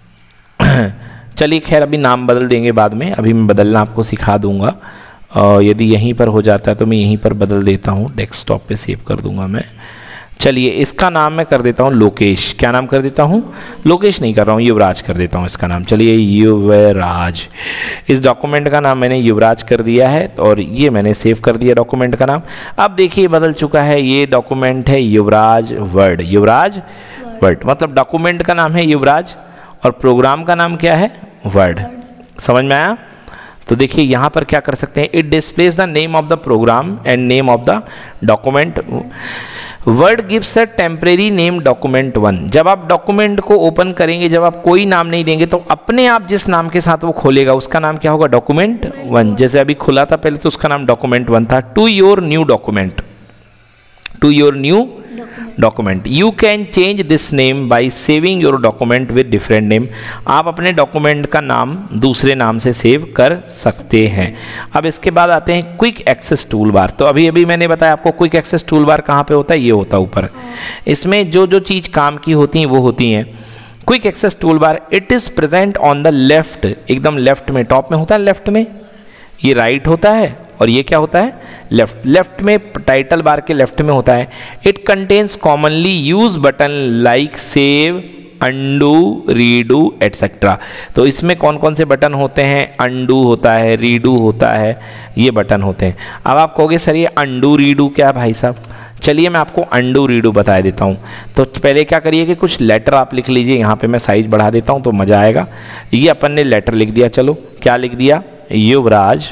चलिए खैर अभी नाम बदल देंगे बाद में, अभी मैं बदलना आपको सिखा दूंगा। और यदि यहीं पर हो जाता है तो मैं यहीं पर बदल देता हूँ, डेस्कटॉप पे सेव कर दूंगा मैं। चलिए इसका नाम मैं कर देता हूँ लोकेश। क्या नाम कर देता हूँ? लोकेश नहीं कर रहा हूँ, युवराज कर देता हूँ इसका नाम। चलिए युवराज, इस डॉक्यूमेंट का नाम मैंने युवराज कर दिया है और ये मैंने सेव कर दिया डॉक्यूमेंट का नाम। अब देखिए बदल चुका है, ये डॉक्यूमेंट है युवराज वर्ड। युवराज वर्ड मतलब डॉक्यूमेंट का नाम है युवराज और प्रोग्राम का नाम क्या है? वर्ड। समझ में आया? तो देखिए यहाँ पर क्या कर सकते हैं, it displays the name of the program and name of the document. Word gives a temporary name document one. जब आप डॉक्यूमेंट को ओपन करेंगे, जब आप कोई नाम नहीं देंगे तो अपने आप जिस नाम के साथ वो खोलेगा उसका नाम क्या होगा? Document one. जैसे अभी खुला था पहले तो उसका नाम डॉक्यूमेंट वन था। To your new document, to your new document you can change this name by saving your document with different name. आप अपने डॉक्यूमेंट का नाम दूसरे नाम से सेव कर सकते हैं। अब इसके बाद आते हैं क्विक एक्सेस टूल बार। तो अभी अभी मैंने बताया आपको क्विक एक्सेस टूल बार कहाँ पे होता है? ये होता है ऊपर। इसमें जो जो चीज़ काम की होती हैं वो होती हैं। Quick access tool bar it is present on the left, एकदम लेफ्ट में, टॉप में होता है लेफ्ट में, ये राइट होता है और ये क्या होता है? लेफ्ट। लेफ्ट में टाइटल बार के लेफ्ट में होता है। It contains commonly use button like save, undo, redo etcetera. तो इसमें कौन कौन से बटन होते हैं? अंडू होता है, रीडू होता है, ये बटन होते हैं। अब आप कहोगे सर ये अंडू रीडू क्या भाई साहब? चलिए मैं आपको अंडू रीडू बता देता हूँ। तो पहले क्या करिए कि कुछ लेटर आप लिख लीजिए। यहाँ पे मैं साइज बढ़ा देता हूँ तो मज़ा आएगा। ये अपन ने लेटर लिख दिया। चलो क्या लिख दिया? युवराज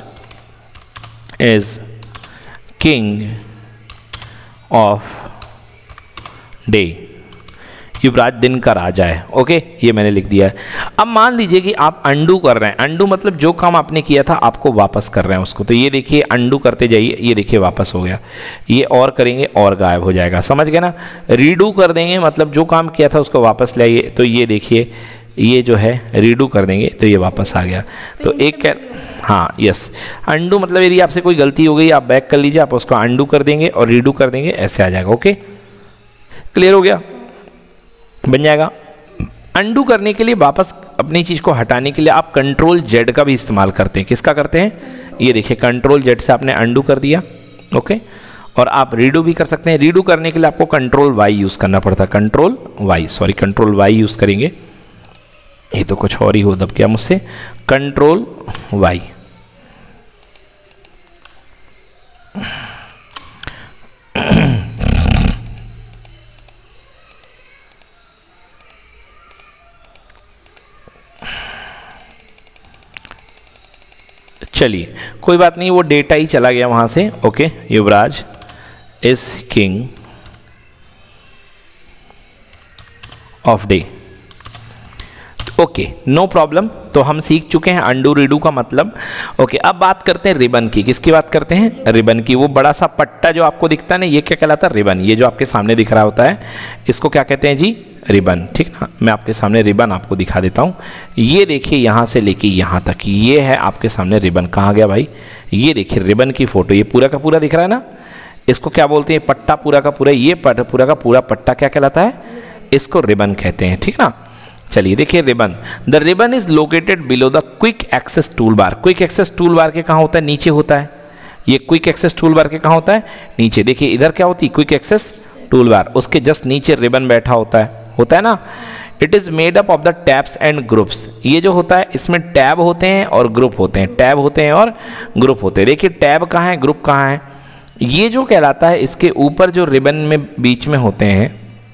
is king of day। युवराज दिन का राजा है। ओके, ये मैंने लिख दिया है। अब मान लीजिए कि आप अंडू कर रहे हैं। अंडू मतलब जो काम आपने किया था आपको वापस कर रहे हैं उसको। तो ये देखिए अंडू करते जाइए, ये देखिए वापस हो गया। ये और करेंगे और गायब हो जाएगा। समझ गए ना? रीडू कर देंगे मतलब जो काम किया था उसको वापस लाइए। तो ये देखिए ये जो है रीडू कर देंगे तो ये वापस आ गया। तो एक क्या, हाँ यस, अंडू मतलब यदि आपसे कोई गलती हो गई आप बैक कर लीजिए, आप उसको अंडू कर देंगे और रीडू कर देंगे, ऐसे आ जाएगा। ओके, क्लियर हो गया? बन जाएगा। अंडू करने के लिए, वापस अपनी चीज़ को हटाने के लिए आप कंट्रोल जेड का भी इस्तेमाल करते हैं। किसका करते हैं? ये देखिए कंट्रोल जेड से आपने अंडू कर दिया। ओके, और आप रीडू भी कर सकते हैं। रीडू करने के लिए आपको कंट्रोल वाई यूज़ करना पड़ता है। Control Y, sorry control Y use करेंगे। ये तो कुछ और ही हो दब गया मुझसे। कंट्रोल वाई, चलिए कोई बात नहीं, वो डेटा ही चला गया वहां से। Okay, Yuvraj is king of day. Okay, no problem. तो हम सीख चुके हैं अंडू रीडू का मतलब। ओके, अब बात करते हैं रिबन की। किसकी बात करते हैं? रिबन की। वो बड़ा सा पट्टा जो आपको दिखता है ना, ये क्या कहलाता है? रिबन। ये जो आपके सामने दिख रहा होता है इसको क्या कहते हैं जी? रिबन। ठीक ना? मैं आपके सामने रिबन आपको दिखा देता हूँ। ये देखिए यहाँ से लेके यहाँ तक, ये है आपके सामने रिबन। कहाँ गया भाई? ये देखिए रिबन की फोटो, ये पूरा का पूरा दिख रहा है ना। इसको क्या बोलते हैं? पट्टा पूरा का पूरा। ये पूरा का पूरा पट्टा क्या कहलाता है? इसको रिबन कहते हैं। ठीक ना? चलिए देखिए ribbon. The ribbon is located below the quick access tool bar. Quick access tool bar के कहाँ होता है? नीचे होता है। ये क्विक एक्सेस टूल बार के कहाँ होता है? नीचे। देखिए इधर क्या होती है? क्विक एक्सेस टूल बार, उसके जस्ट नीचे रिबन बैठा होता है। होता है ना? It is made up of the tabs and groups. ये जो होता है इसमें टैब होते हैं और ग्रुप होते हैं। टैब होते हैं और ग्रुप होते हैं। देखिए टैब कहाँ है, ग्रुप कहाँ है? ये जो कहलाता है, इसके ऊपर जो रिबन में बीच में होते हैं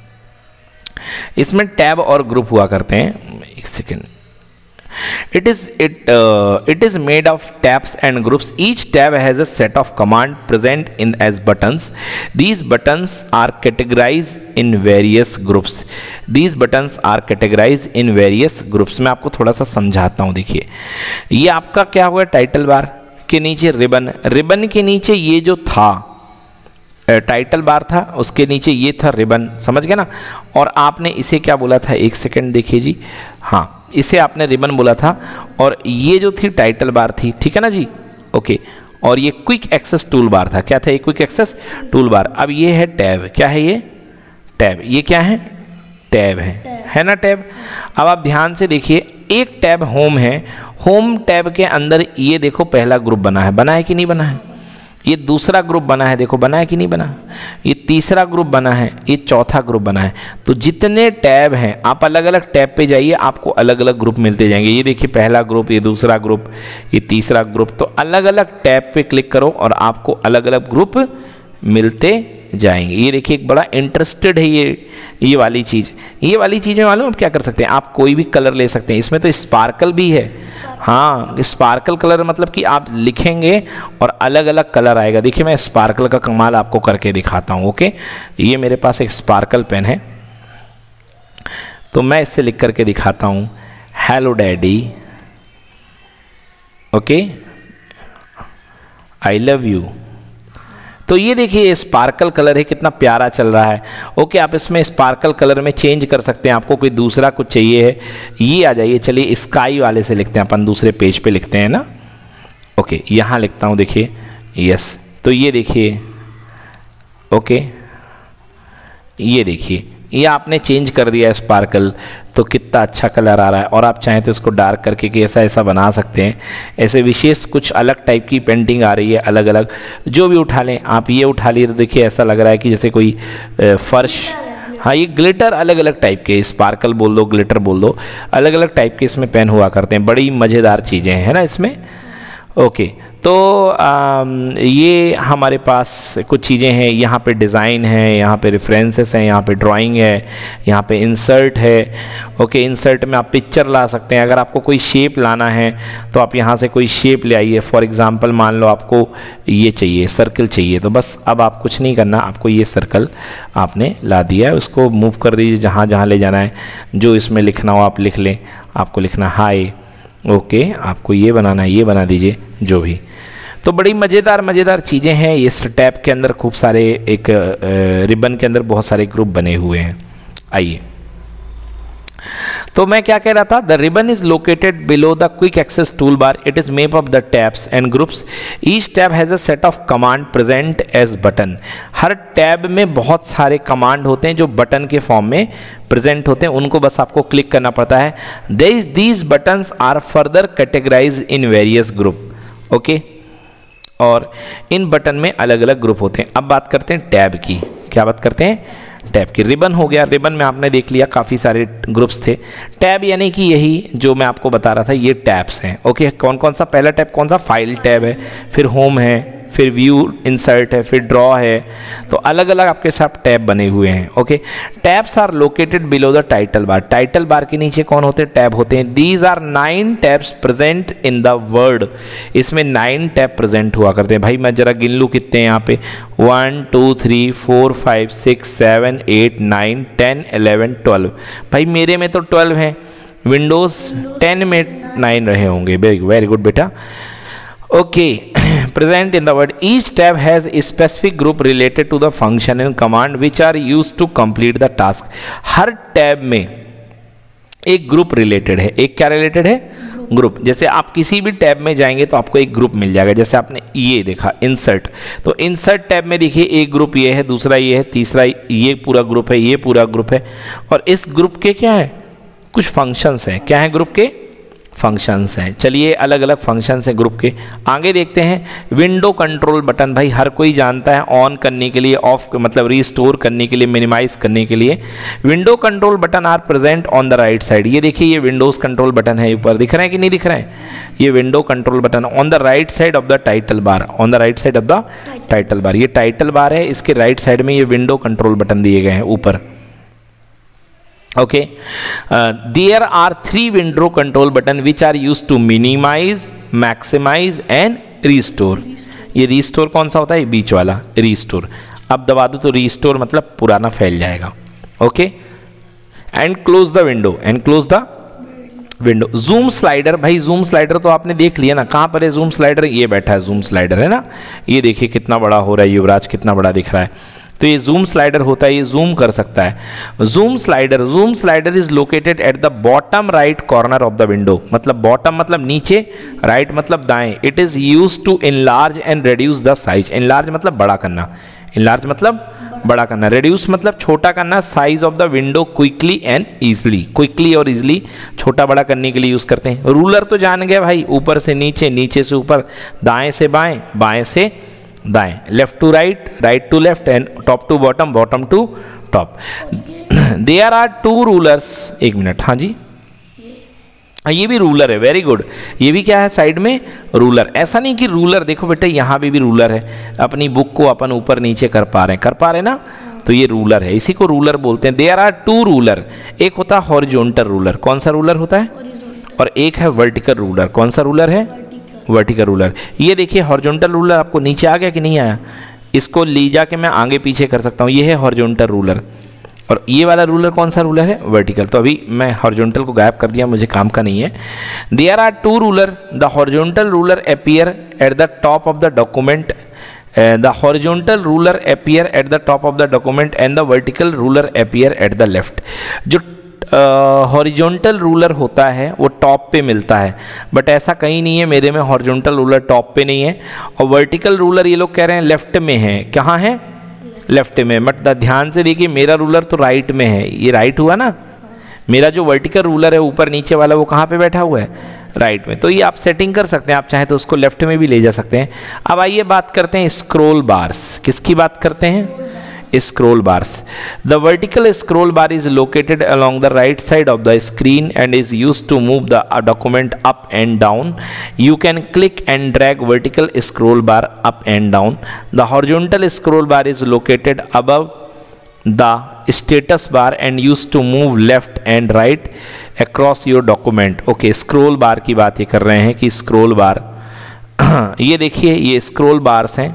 इसमें टैब और ग्रुप हुआ करते हैं। एक second. It is it uh, it is made of tabs and groups. Each tab has a set of command present in as buttons. These buttons are categorized in various groups. These buttons are categorized in various groups. मैं आपको थोड़ा सा समझाता हूँ। देखिए ये आपका क्या हुआ? टाइटल बार के नीचे रिबन, रिबन के नीचे ये जो था टाइटल बार था, उसके नीचे ये था रिबन। समझ गए ना? और आपने इसे क्या बोला था? एक सेकेंड देखिए जी, हाँ इसे आपने रिबन बोला था और ये जो थी टाइटल बार थी। ठीक है ना जी? ओके, और ये क्विक एक्सेस टूल बार था। क्या था ये? Quick access tool bar. अब ये है टैब। क्या है ये? टैब। ये क्या है? टैब है, है ना टैब? अब आप ध्यान से देखिए, एक टैब होम है। होम टैब के अंदर ये देखो पहला ग्रुप बना है। बना है कि नहीं बना है? ये दूसरा ग्रुप बना है, देखो बना है कि नहीं बना, ये तीसरा ग्रुप बना है, ये चौथा ग्रुप बना है। तो जितने टैब हैं आप अलग अलग टैब पे जाइए, आपको अलग अलग ग्रुप मिलते जाएंगे। ये देखिए पहला ग्रुप, ये दूसरा ग्रुप, ये तीसरा ग्रुप। तो अलग अलग टैब पे क्लिक करो और आपको अलग अलग ग्रुप मिलते जाएंगे। ये देखिए एक बड़ा इंटरेस्टेड है ये ये वाली चीज़। ये वाली चीज़ में मालूम आप क्या कर सकते हैं, आप कोई भी कलर ले सकते हैं। इसमें तो स्पार्कल भी है, हाँ स्पार्कल कलर मतलब कि आप लिखेंगे और अलग अलग कलर आएगा। देखिए मैं स्पार्कल का कमाल आपको करके दिखाता हूँ। ओके, ये मेरे पास एक स्पार्कल पेन है, तो मैं इससे लिख करके दिखाता हूँ, hello daddy, okay I love you. तो ये देखिए ये स्पार्कल कलर है, कितना प्यारा चल रहा है। ओके, आप इसमें स्पार्कल कलर में चेंज कर सकते हैं, आपको कोई दूसरा कुछ चाहिए है, ये आ जाइए। चलिए स्काई वाले से लिखते हैं अपन, दूसरे पेज पे लिखते हैं ना। ओके, यहाँ लिखता हूँ, देखिए यस। तो ये देखिए, ओके ये देखिए ये आपने चेंज कर दिया है स्पार्कल, तो कितना अच्छा कलर आ रहा है। और आप चाहें तो इसको डार्क करके कि ऐसा ऐसा बना सकते हैं। ऐसे विशेष कुछ अलग टाइप की पेंटिंग आ रही है, अलग अलग जो भी उठा लें आप। ये उठा लिए तो देखिए ऐसा लग रहा है कि जैसे कोई फर्श, हाँ ये ग्लिटर, अलग अलग टाइप के, स्पार्कल बोल दो, ग्लिटर बोल दो, अलग अलग टाइप के इसमें पेन हुआ करते हैं। बड़ी मज़ेदार चीज़ें हैं ना इसमें। ओके, तो आ, ये हमारे पास कुछ चीज़ें हैं। यहाँ पे डिज़ाइन है, यहाँ पे रेफरेंसेस हैं, यहाँ पे ड्राइंग है, यहाँ पे इंसर्ट है। ओके, इंसर्ट में आप पिक्चर ला सकते हैं। अगर आपको कोई शेप लाना है तो आप यहाँ से कोई शेप ले आइए। फॉर एग्जांपल मान लो आपको ये चाहिए, सर्कल चाहिए, तो बस अब आप कुछ नहीं करना, आपको ये सर्कल आपने ला दिया है, उसको मूव कर दीजिए जहाँ जहाँ ले जाना है। जो इसमें लिखना हो आप लिख लें, आपको लिखना हाय, ओके आपको ये बनाना है, ये बना दीजिए जो भी। तो बड़ी मज़ेदार मज़ेदार चीज़ें हैं। इस टैब के अंदर खूब सारे, एक रिबन के अंदर बहुत सारे ग्रुप बने हुए हैं। आइए, तो मैं क्या कह रहा था, the ribbon is located below the quick access tool bar. It is made of the tabs and groups. Each tab has a set of command present as button. हर टैब में बहुत सारे कमांड होते हैं जो बटन के फॉर्म में प्रेजेंट होते हैं, उनको बस आपको क्लिक करना पड़ता है। These these buttons are further categorise in various group. Okay, और इन बटन में अलग अलग ग्रुप होते हैं। अब बात करते हैं टैब की। क्या बात करते हैं, टैब की। रिबन हो गया, रिबन में आपने देख लिया काफ़ी सारे ग्रुप्स थे। टैब यानी कि यही जो मैं आपको बता रहा था, ये टैब्स हैं। ओके, कौन कौन सा, पहला टैब कौन सा, फाइल टैब है, फिर होम है, फिर व्यू इंसर्ट है, फिर ड्रॉ है। तो अलग अलग आपके साथ टैब बने हुए हैं। Okay, tabs are located below the title bar. Title bar के नीचे कौन होते हैं, टैब होते हैं। These are nine tabs present in the Word. इसमें नाइन टैब प्रेजेंट हुआ करते हैं। भाई मैं जरा गिन लूँ कितने हैं यहाँ पे, one two three four five six seven eight nine ten eleven twelve. भाई मेरे में तो ट्वेल्व हैं, विंडोज़ टेन में नाइन रहे होंगे। वेरी वेरी गुड बेटा। Okay, present in the word. Each tab has a specific group related to the function and command which are used to complete the task. हर टैब में एक ग्रुप रिलेटेड है। एक क्या रिलेटेड है, ग्रुप। जैसे आप किसी भी टैब में जाएंगे तो आपको एक ग्रुप मिल जाएगा। जैसे आपने ये देखा इंसर्ट, तो इंसर्ट टैब में देखिए एक ग्रुप ये है, दूसरा ये है, तीसरा ये पूरा ग्रुप है, ये पूरा ग्रुप है। और इस ग्रुप के क्या है, कुछ फंक्शंस हैं। क्या है ग्रुप के, फंक्शंस हैं। चलिए अलग अलग फंक्शंस हैं ग्रुप के। आगे देखते हैं विंडो कंट्रोल बटन। भाई हर कोई जानता है, ऑन करने के लिए, ऑफ मतलब रीस्टोर करने के लिए, मिनिमाइज करने के लिए window control button are present on the right side. ये देखिए ये विंडोज कंट्रोल बटन है, ऊपर दिख रहे हैं कि नहीं दिख रहे हैं, ये window control button on the right side of the title bar. On the right side of the title bar, ये टाइटल बार है, इसके राइट साइड में ये विंडो कंट्रोल बटन दिए गए हैं ऊपर। Okay, uh, there are three window control button which are used to minimize, maximize and restore. ये restore कौन सा होता है, बीच वाला restore। अब दबा दो तो restore मतलब पुराना फैल जाएगा। Okay, and close the window and close the window। zoom slider, भाई zoom slider तो आपने देख लिया ना, कहाँ पर है zoom slider, ये बैठा है zoom slider है ना। ये देखिए कितना बड़ा हो रहा है, युवराज कितना बड़ा दिख रहा है। तो ये जूम स्लाइडर होता है, ये जूम कर सकता है। Zoom slider, zoom slider is located at the bottom right corner of the window. मतलब बॉटम मतलब नीचे, राइट मतलब दाएं। It is use to enlarge and reduce the size. Enlarge मतलब बड़ा करना, इनलार्ज मतलब बड़ा करना, रिड्यूस मतलब छोटा करना size of the window quickly and easily. Quickly और ईजिली छोटा बड़ा करने के लिए यूज करते हैं। रूलर तो जान गए भाई, ऊपर से नीचे, नीचे से ऊपर, दाएं से बाएं, बाएं से दाएं, left to right, right to left and top to bottom, bottom to top. There are two rulers, एक मिनट, हाँ जी, ये भी रूलर है, वेरी गुड। ये भी क्या है साइड में, रूलर। ऐसा नहीं कि रूलर, देखो बेटा यहाँ भी भी रूलर है, अपनी बुक को अपन ऊपर नीचे कर पा रहे हैं, कर पा रहे हैं ना, तो ये रूलर है, इसी को रूलर बोलते हैं। देयर आर टू रूलर, एक होता है हॉरिजॉन्टल रूलर, कौन सा रूलर होता है, और एक है वर्टिकल रूलर, कौन सा रूलर है, वर्टिकल रूलर। ये देखिए हॉरिजॉन्टल रूलर आपको नीचे आ गया कि नहीं आया, इसको ले जाके मैं आगे पीछे कर सकता हूँ, ये है हॉरिजॉन्टल रूलर। और ये वाला रूलर कौन सा रूलर है, वर्टिकल। तो अभी मैं हॉरिजॉन्टल को गायब कर दिया, मुझे काम का नहीं है। There are two ruler, the horizontal ruler appear at the top of the document, the horizontal ruler appear at the top of the document and the vertical ruler appear at the left. जो हॉरिजॉन्टल uh, रूलर होता है वो टॉप पे मिलता है, बट ऐसा कहीं नहीं है, मेरे में हॉरिजॉन्टल रूलर टॉप पे नहीं है, और वर्टिकल रूलर ये लोग कह रहे हैं लेफ्ट में है। कहाँ है, लेफ्ट में। बट ध्यान से देखिए मेरा रूलर तो राइट में है, ये राइट हुआ ना, मेरा जो वर्टिकल रूलर है ऊपर नीचे वाला वो कहाँ पे बैठा हुआ है, राइट में। तो ये आप सेटिंग कर सकते हैं, आप चाहें तो उसको लेफ्ट में भी ले जा सकते हैं। अब आइए बात करते हैं स्क्रॉल बार्स, किसकी बात करते हैं, scroll bars. The vertical scroll bar is located along the right side of the screen and is used to move the document up and down. You can click and drag vertical scroll bar up and down. The horizontal scroll bar is located above the status bar and used to move left and right across your document. Okay, scroll bar की बात ये कर रहे हैं कि scroll bar ये देखिए ये scroll bars हैं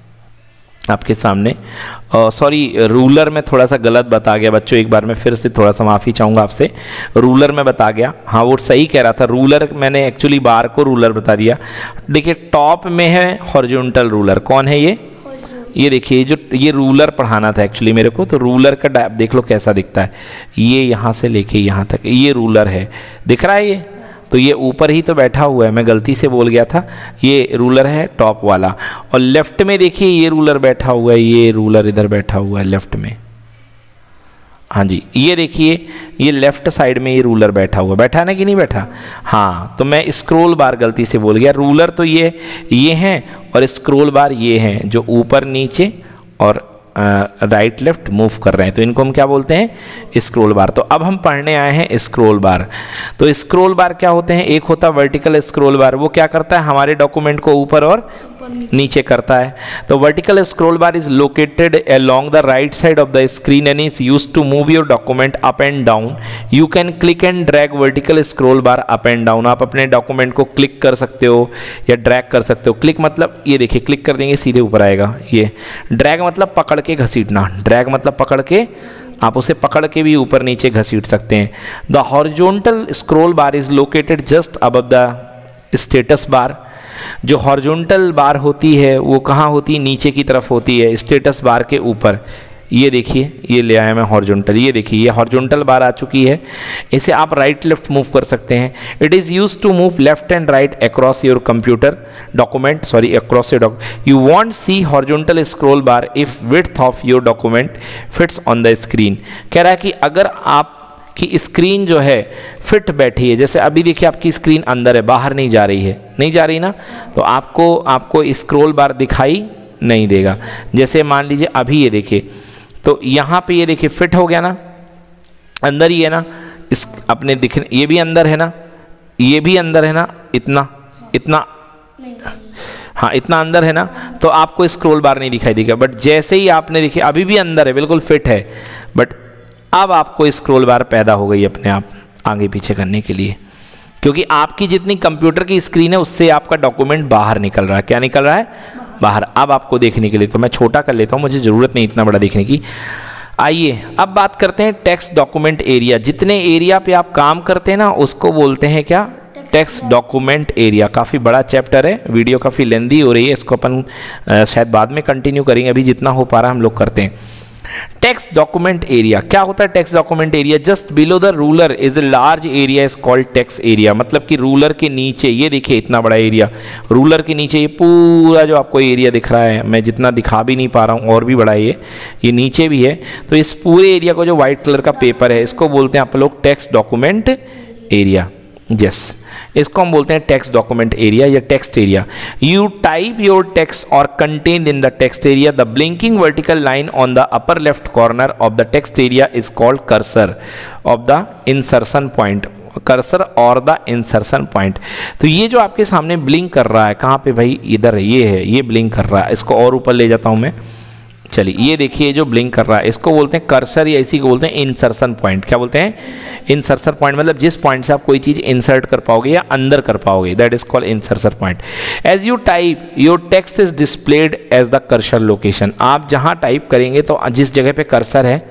आपके सामने। सॉरी रूलर में थोड़ा सा गलत बता गया बच्चों, एक बार मैं फिर से थोड़ा सा माफ़ी चाहूँगा आपसे, रूलर में बता गया, हाँ वो सही कह रहा था, रूलर मैंने एक्चुअली बार को रूलर बता दिया। देखिए टॉप में है हॉरिजॉन्टल रूलर, कौन है ये, ये देखिए जो ये रूलर पढ़ाना था एक्चुअली मेरे को, तो रूलर का डायप देख लो कैसा दिखता है, ये यहाँ से लेके यहाँ तक ये रूलर है, दिख रहा है ये, तो ये ऊपर ही तो बैठा हुआ है, मैं गलती से बोल गया था, ये रूलर है टॉप वाला। और लेफ्ट में देखिए ये रूलर बैठा हुआ है, ये रूलर इधर बैठा हुआ है लेफ्ट में, हाँ जी ये देखिए ये लेफ्ट साइड में ये रूलर बैठा हुआ, बैठा ना कि नहीं बैठा, हाँ तो मैं स्क्रॉल बार गलती से बोल गया। रूलर तो ये ये हैं और स्क्रॉल बार ये हैं जो ऊपर नीचे और राइट लेफ्ट मूव कर रहे हैं, तो इनको हम क्या बोलते हैं, स्क्रॉल बार। तो अब हम पढ़ने आए हैं स्क्रॉल बार। तो स्क्रॉल बार क्या होते हैं, एक होता है वर्टिकल स्क्रॉल बार, वो क्या करता है हमारे डॉक्यूमेंट को ऊपर और नीचे करता है। तो vertical scroll bar is located along the right side of the screen and is used to move your document up and down. You can click and drag vertical scroll bar up and down. आप अपने डॉक्यूमेंट को क्लिक कर सकते हो या ड्रैग कर सकते हो। क्लिक मतलब ये देखिए क्लिक कर देंगे सीधे ऊपर आएगा, ये ड्रैग मतलब पकड़ के घसीटना, ड्रैग मतलब पकड़ के, आप उसे पकड़ के भी ऊपर नीचे घसीट सकते हैं। The horizontal scroll bar is located just above the status bar. जो हॉरिजॉन्टल बार होती है वो कहाँ होती है, नीचे की तरफ होती है, स्टेटस बार के ऊपर। ये देखिए ये ले आया मैं हॉरिजॉन्टल, ये देखिए ये हॉरिजॉन्टल बार आ चुकी है, इसे आप राइट लेफ्ट मूव कर सकते हैं। It is use to move left and right across your computer document, sorry across your document. You won't see horizontal scroll bar if width of your document fits on the screen. कह रहा है कि अगर आप की स्क्रीन जो है फिट बैठी है, जैसे अभी देखिए आपकी स्क्रीन अंदर है, बाहर नहीं जा रही है, नहीं जा रही ना, तो आपको आपको स्क्रॉल बार दिखाई नहीं देगा। जैसे मान लीजिए अभी ये देखिए, तो यहाँ पे ये देखिए फिट हो गया ना, अंदर ही है ना, इस अपने दिखने, ये भी अंदर है ना, ये भी अंदर है ना, इतना इतना हाँ इतना अंदर है ना, तो आपको स्क्रॉल बार नहीं दिखाई देगा। बट जैसे ही आपने देखिए अभी भी अंदर है, बिल्कुल फिट है, बट अब आपको स्क्रॉल बार पैदा हो गई अपने आप आगे पीछे करने के लिए, क्योंकि आपकी जितनी कंप्यूटर की स्क्रीन है उससे आपका डॉक्यूमेंट बाहर निकल रहा है। क्या निकल रहा है, बाहर। अब आपको देखने के लिए, तो मैं छोटा कर लेता हूँ, मुझे ज़रूरत नहीं इतना बड़ा देखने की। आइए अब बात करते हैं टेक्स्ट डॉक्यूमेंट एरिया। जितने एरिया पे आप काम करते हैं ना उसको बोलते हैं क्या, टेक्स्ट डॉक्यूमेंट एरिया। काफ़ी बड़ा चैप्टर है, वीडियो काफ़ी लेंदी हो रही है, इसको अपन शायद बाद में कंटिन्यू करेंगे, अभी जितना हो पा रहा है हम लोग करते हैं। टेक्स्ट डॉक्यूमेंट एरिया क्या होता है, text document area just below the ruler is a large area is called text area. मतलब कि रूलर के नीचे, ये देखिए इतना बड़ा एरिया, रूलर के नीचे ये पूरा जो आपको एरिया दिख रहा है, मैं जितना दिखा भी नहीं पा रहा हूँ और भी बड़ा है ये ये नीचे भी है, तो इस पूरे एरिया को जो व्हाइट कलर का पेपर है इसको बोलते हैं आप लोग टेक्स्ट डॉक्यूमेंट एरिया। यस, इसको हम बोलते हैं टेक्स्ट डॉक्यूमेंट एरिया या text area. You type your text और content in the text area, the blinking vertical line on the upper left corner of the text area is called cursor of the insertion point, cursor और द इंसर्शन पॉइंट। तो ये जो आपके सामने ब्लिंक कर रहा है, कहाँ पे भाई, इधर ये है, ये ब्लिंक कर रहा है, इसको और ऊपर ले जाता हूँ मैं, चलिए ये देखिए जो ब्लिंक कर रहा है, इसको बोलते हैं कर्सर या इसी को बोलते हैं इंसर्शन पॉइंट। क्या बोलते हैं? इंसर्शन पॉइंट, मतलब जिस पॉइंट से आप कोई चीज़ इंसर्ट कर पाओगे या अंदर कर पाओगे, that is called insertion point. As you type your text is displayed as the cursor location, आप जहाँ टाइप करेंगे तो जिस जगह पे कर्सर है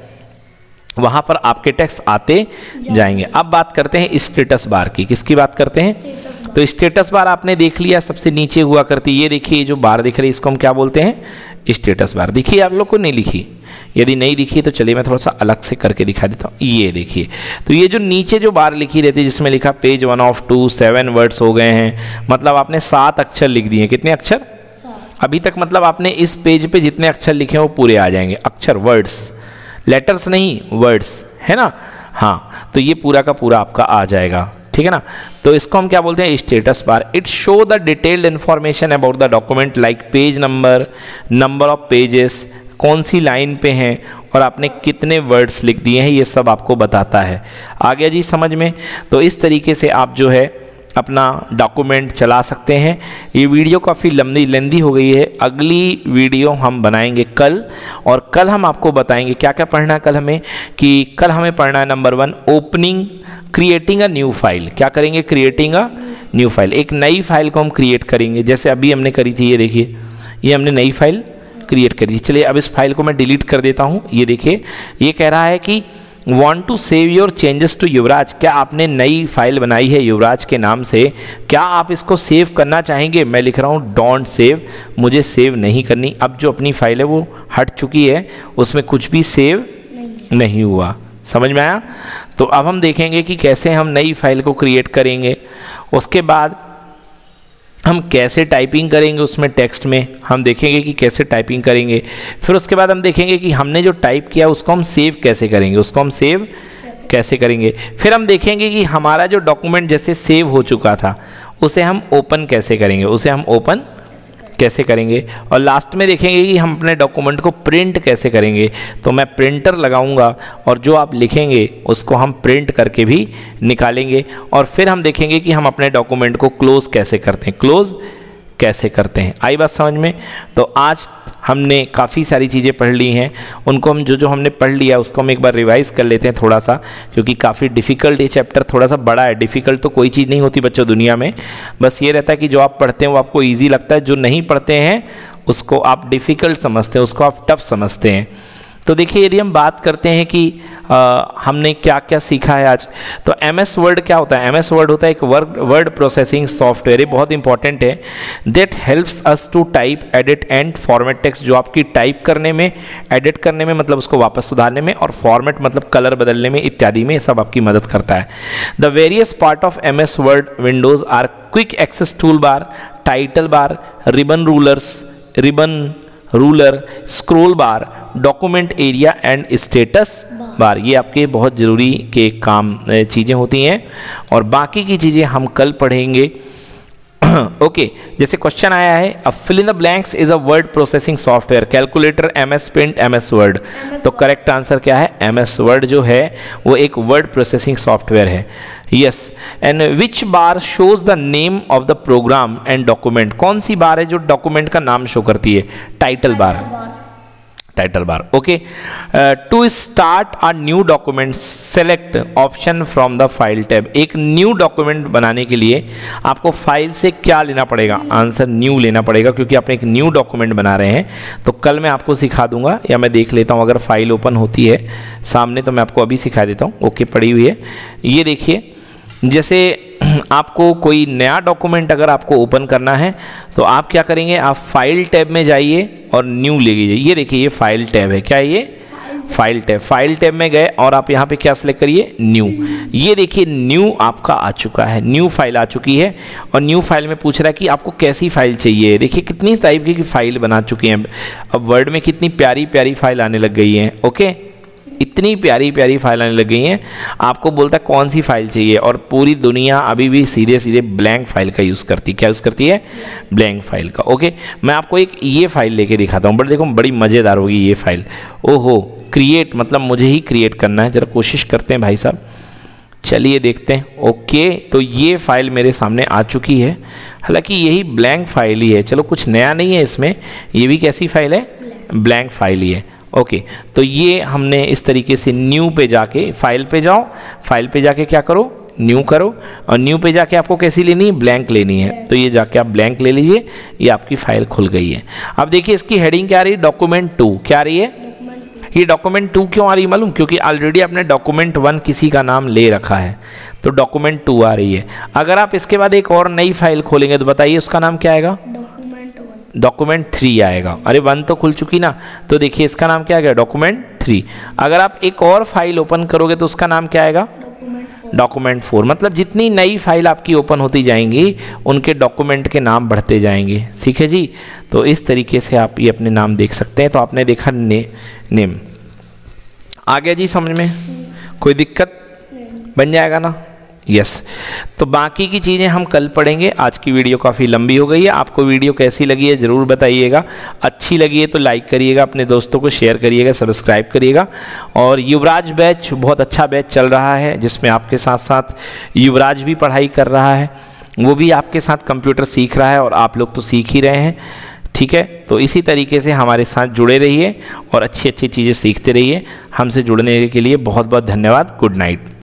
वहाँ पर आपके टेक्स्ट आते जाएंगे। अब बात करते हैं स्टेटस बार की, किसकी बात करते हैं? तो स्टेटस बार आपने देख लिया, सबसे नीचे हुआ करती, ये देखिए जो बार दिख रही है इसको हम क्या बोलते हैं? Status bar. देखिए आप लोग को नहीं लिखी, यदि नहीं दिखी तो चलिए मैं थोड़ा सा अलग से करके दिखा देता हूँ। ये देखिए, तो ये जो नीचे जो बार लिखी रहती है जिसमें लिखा page one of two, seven words हो गए हैं, मतलब आपने सात अक्षर लिख दिए। कितने अक्षर? अभी तक मतलब आपने इस पेज पे जितने अक्षर लिखे हैं वो पूरे आ जाएंगे, अक्षर, वर्ड्स, लेटर्स नहीं, वर्ड्स, है ना? हाँ, तो ये पूरा का पूरा आपका आ जाएगा, ठीक है ना? तो इसको हम क्या बोलते हैं? Status bar. It show the detailed information about the document like page number, number of pages, कौन सी लाइन पे हैं और आपने कितने वर्ड्स लिख दिए हैं, ये सब आपको बताता है। आ गया जी समझ में? तो इस तरीके से आप जो है अपना डॉक्यूमेंट चला सकते हैं। ये वीडियो काफ़ी लंबी लेंदी हो गई है, अगली वीडियो हम बनाएंगे कल, और कल हम आपको बताएंगे क्या क्या पढ़ना है कल हमें, कि कल हमें पढ़ना है number one, opening, creating a new file. क्या करेंगे? Creating a new file. एक नई फाइल को हम क्रिएट करेंगे, जैसे अभी हमने करी थी, ये देखिए ये हमने नई फाइल क्रिएट करी। चलिए अब इस फाइल को मैं डिलीट कर देता हूँ। ये देखिए ये कह रहा है कि Want to save your changes to युवराज, क्या आपने नई फाइल बनाई है युवराज के नाम से, क्या आप इसको सेव करना चाहेंगे? मैं लिख रहा हूँ डोंट सेव, मुझे सेव नहीं करनी। अब जो अपनी फाइल है वो हट चुकी है, उसमें कुछ भी सेव नहीं, नहीं हुआ। समझ में आया? तो अब हम देखेंगे कि कैसे हम नई फाइल को क्रिएट करेंगे, उसके बाद हम कैसे टाइपिंग करेंगे उसमें टेक्स्ट में, हम देखेंगे कि कैसे टाइपिंग करेंगे। फिर उसके बाद हम देखेंगे कि हमने जो टाइप किया उसको हम सेव कैसे करेंगे, उसको हम सेव कैसे करेंगे। फिर हम देखेंगे कि हमारा जो डॉक्यूमेंट जैसे सेव हो चुका था उसे हम ओपन कैसे करेंगे, उसे हम ओपन कैसे करेंगे। और लास्ट में देखेंगे कि हम अपने डॉक्यूमेंट को प्रिंट कैसे करेंगे। तो मैं प्रिंटर लगाऊंगा और जो आप लिखेंगे उसको हम प्रिंट करके भी निकालेंगे। और फिर हम देखेंगे कि हम अपने डॉक्यूमेंट को क्लोज कैसे करते हैं, क्लोज कैसे करते हैं। आई बात समझ में? तो आज हमने काफ़ी सारी चीज़ें पढ़ ली हैं, उनको हम जो जो हमने पढ़ लिया उसको हम एक बार रिवाइज़ कर लेते हैं थोड़ा सा, क्योंकि काफ़ी डिफ़िकल्ट ये चैप्टर थोड़ा सा बड़ा है। डिफ़िकल्ट तो कोई चीज़ नहीं होती बच्चों दुनिया में, बस ये रहता है कि जो आप पढ़ते हैं वो आपको ईजी लगता है, जो नहीं पढ़ते हैं उसको आप डिफ़िकल्ट समझते हैं, उसको आप टफ समझते हैं। तो देखिए यदि हम बात करते हैं कि आ, हमने क्या क्या सीखा है आज, तो एम एस वर्ड क्या होता है? एम एस वर्ड होता है एक वर्ड वर्ड प्रोसेसिंग सॉफ्टवेयर, ये बहुत इंपॉर्टेंट है। That helps us to type, edit and format text, जो आपकी टाइप करने में, एडिट करने में मतलब उसको वापस सुधारने में, और फॉर्मेट मतलब कलर बदलने में इत्यादि में, सब आपकी मदद करता है। The various part of M S Word windows are quick access tool bar, title bar, ribbon rulers, ribbon ruler, scroll bar, document area and status bar. ये आपके बहुत ज़रूरी के काम चीज़ें होती हैं, और बाकी की चीज़ें हम कल पढ़ेंगे। ओके okay, जैसे क्वेश्चन आया है, a fill in the blanks is a word processing software, calculator, M S Paint, M S Word. तो करेक्ट आंसर क्या है? एम एस वर्ड जो है वो एक वर्ड प्रोसेसिंग सॉफ्टवेयर है। Yes, and which bar shows the name of the program and document, कौन सी बार है जो डॉक्यूमेंट का नाम शो करती है? Title bar, title bar. Okay, to start a new document select option from the file tab. एक न्यू डॉक्यूमेंट बनाने के लिए आपको फाइल से क्या लेना पड़ेगा? आंसर न्यू लेना पड़ेगा, क्योंकि आप एक न्यू डॉक्यूमेंट बना रहे हैं। तो कल मैं आपको सिखा दूंगा, या मैं देख लेता हूं अगर फाइल ओपन होती है सामने तो मैं आपको अभी सिखा देता हूं। ओके, पड़ी हुई है। ये देखिए, जैसे आपको कोई नया डॉक्यूमेंट अगर आपको ओपन करना है तो आप क्या करेंगे? आप फाइल टैब में जाइए और न्यू ले लीजिए। ये देखिए ये फाइल टैब है, क्या है ये? File tab. फाइल टैब में गए और आप यहाँ पे क्या सेलेक्ट करिए? न्यू। ये देखिए न्यू आपका आ चुका है, न्यू फाइल आ चुकी है। और न्यू फाइल में पूछ रहा है कि आपको कैसी फाइल चाहिए। देखिए कितनी टाइप की फाइल बना चुकी हैं, अब वर्ड में कितनी प्यारी प्यारी फाइल आने लग गई हैं। ओके, इतनी प्यारी प्यारी फाइल आने लग गई हैं, आपको बोलता है कौन सी फाइल चाहिए, और पूरी दुनिया अभी भी सीधे सीधे ब्लैंक फाइल का यूज़ करती है। क्या यूज़ करती है? ब्लैंक फाइल का। ओके, मैं आपको एक ये फाइल लेके दिखाता हूँ, बट देखो बड़ी मज़ेदार होगी ये फाइल। ओहो, क्रिएट मतलब मुझे ही क्रिएट करना है, ज़रा कोशिश करते हैं भाई साहब, चलिए देखते हैं। ओके, तो ये फाइल मेरे सामने आ चुकी है, हालांकि यही ब्लैंक फाइल ही है, चलो कुछ नया नहीं है इसमें, ये भी कैसी फाइल है? ब्लैंक फाइल ही है। ओके, तो ये हमने इस तरीके से न्यू पे जाके, फाइल पे जाओ, फाइल पे जाके क्या करो? न्यू करो, और न्यू पे जाके आपको कैसी लेनी है? ब्लैंक लेनी है, तो ये जाके आप ब्लैंक ले लीजिए, ये आपकी फाइल खुल गई है। अब देखिए इसकी हेडिंग क्या आ रही है? Document two. क्या आ रही है? ये डॉक्यूमेंट टू क्यों आ रही है मालूम? क्योंकि ऑलरेडी आपने डॉक्यूमेंट वन किसी का नाम ले रखा है, तो डॉक्यूमेंट टू आ रही है। अगर आप इसके बाद एक और नई फाइल खोलेंगे तो बताइए उसका नाम क्या आएगा? Document one. डॉक्यूमेंट थ्री आएगा। अरे वन तो खुल चुकी ना, तो देखिए इसका नाम क्या आ गया? Document three. अगर आप एक और फाइल ओपन करोगे तो उसका नाम क्या आएगा? Document four. मतलब जितनी नई फाइल आपकी ओपन होती जाएंगी उनके डॉक्यूमेंट के नाम बढ़ते जाएंगे। ठीक है जी, तो इस तरीके से आप ये अपने नाम देख सकते हैं। तो आपने देखा ने, नेम आ गया जी समझ में? कोई दिक्कत? बन जाएगा ना? यस। तो बाकी की चीज़ें हम कल पढ़ेंगे। आज की वीडियो काफ़ी लंबी हो गई है। आपको वीडियो कैसी लगी है ज़रूर बताइएगा। अच्छी लगी है तो लाइक करिएगा, अपने दोस्तों को शेयर करिएगा, सब्सक्राइब करिएगा। और युवराज बैच बहुत अच्छा बैच चल रहा है, जिसमें आपके साथ साथ युवराज भी पढ़ाई कर रहा है, वो भी आपके साथ कंप्यूटर सीख रहा है, और आप लोग तो सीख ही रहे हैं। ठीक है, तो इसी तरीके से हमारे साथ जुड़े रहिए और अच्छी अच्छी चीज़ें सीखते रहिए। हमसे जुड़ने के लिए बहुत बहुत धन्यवाद। Good night.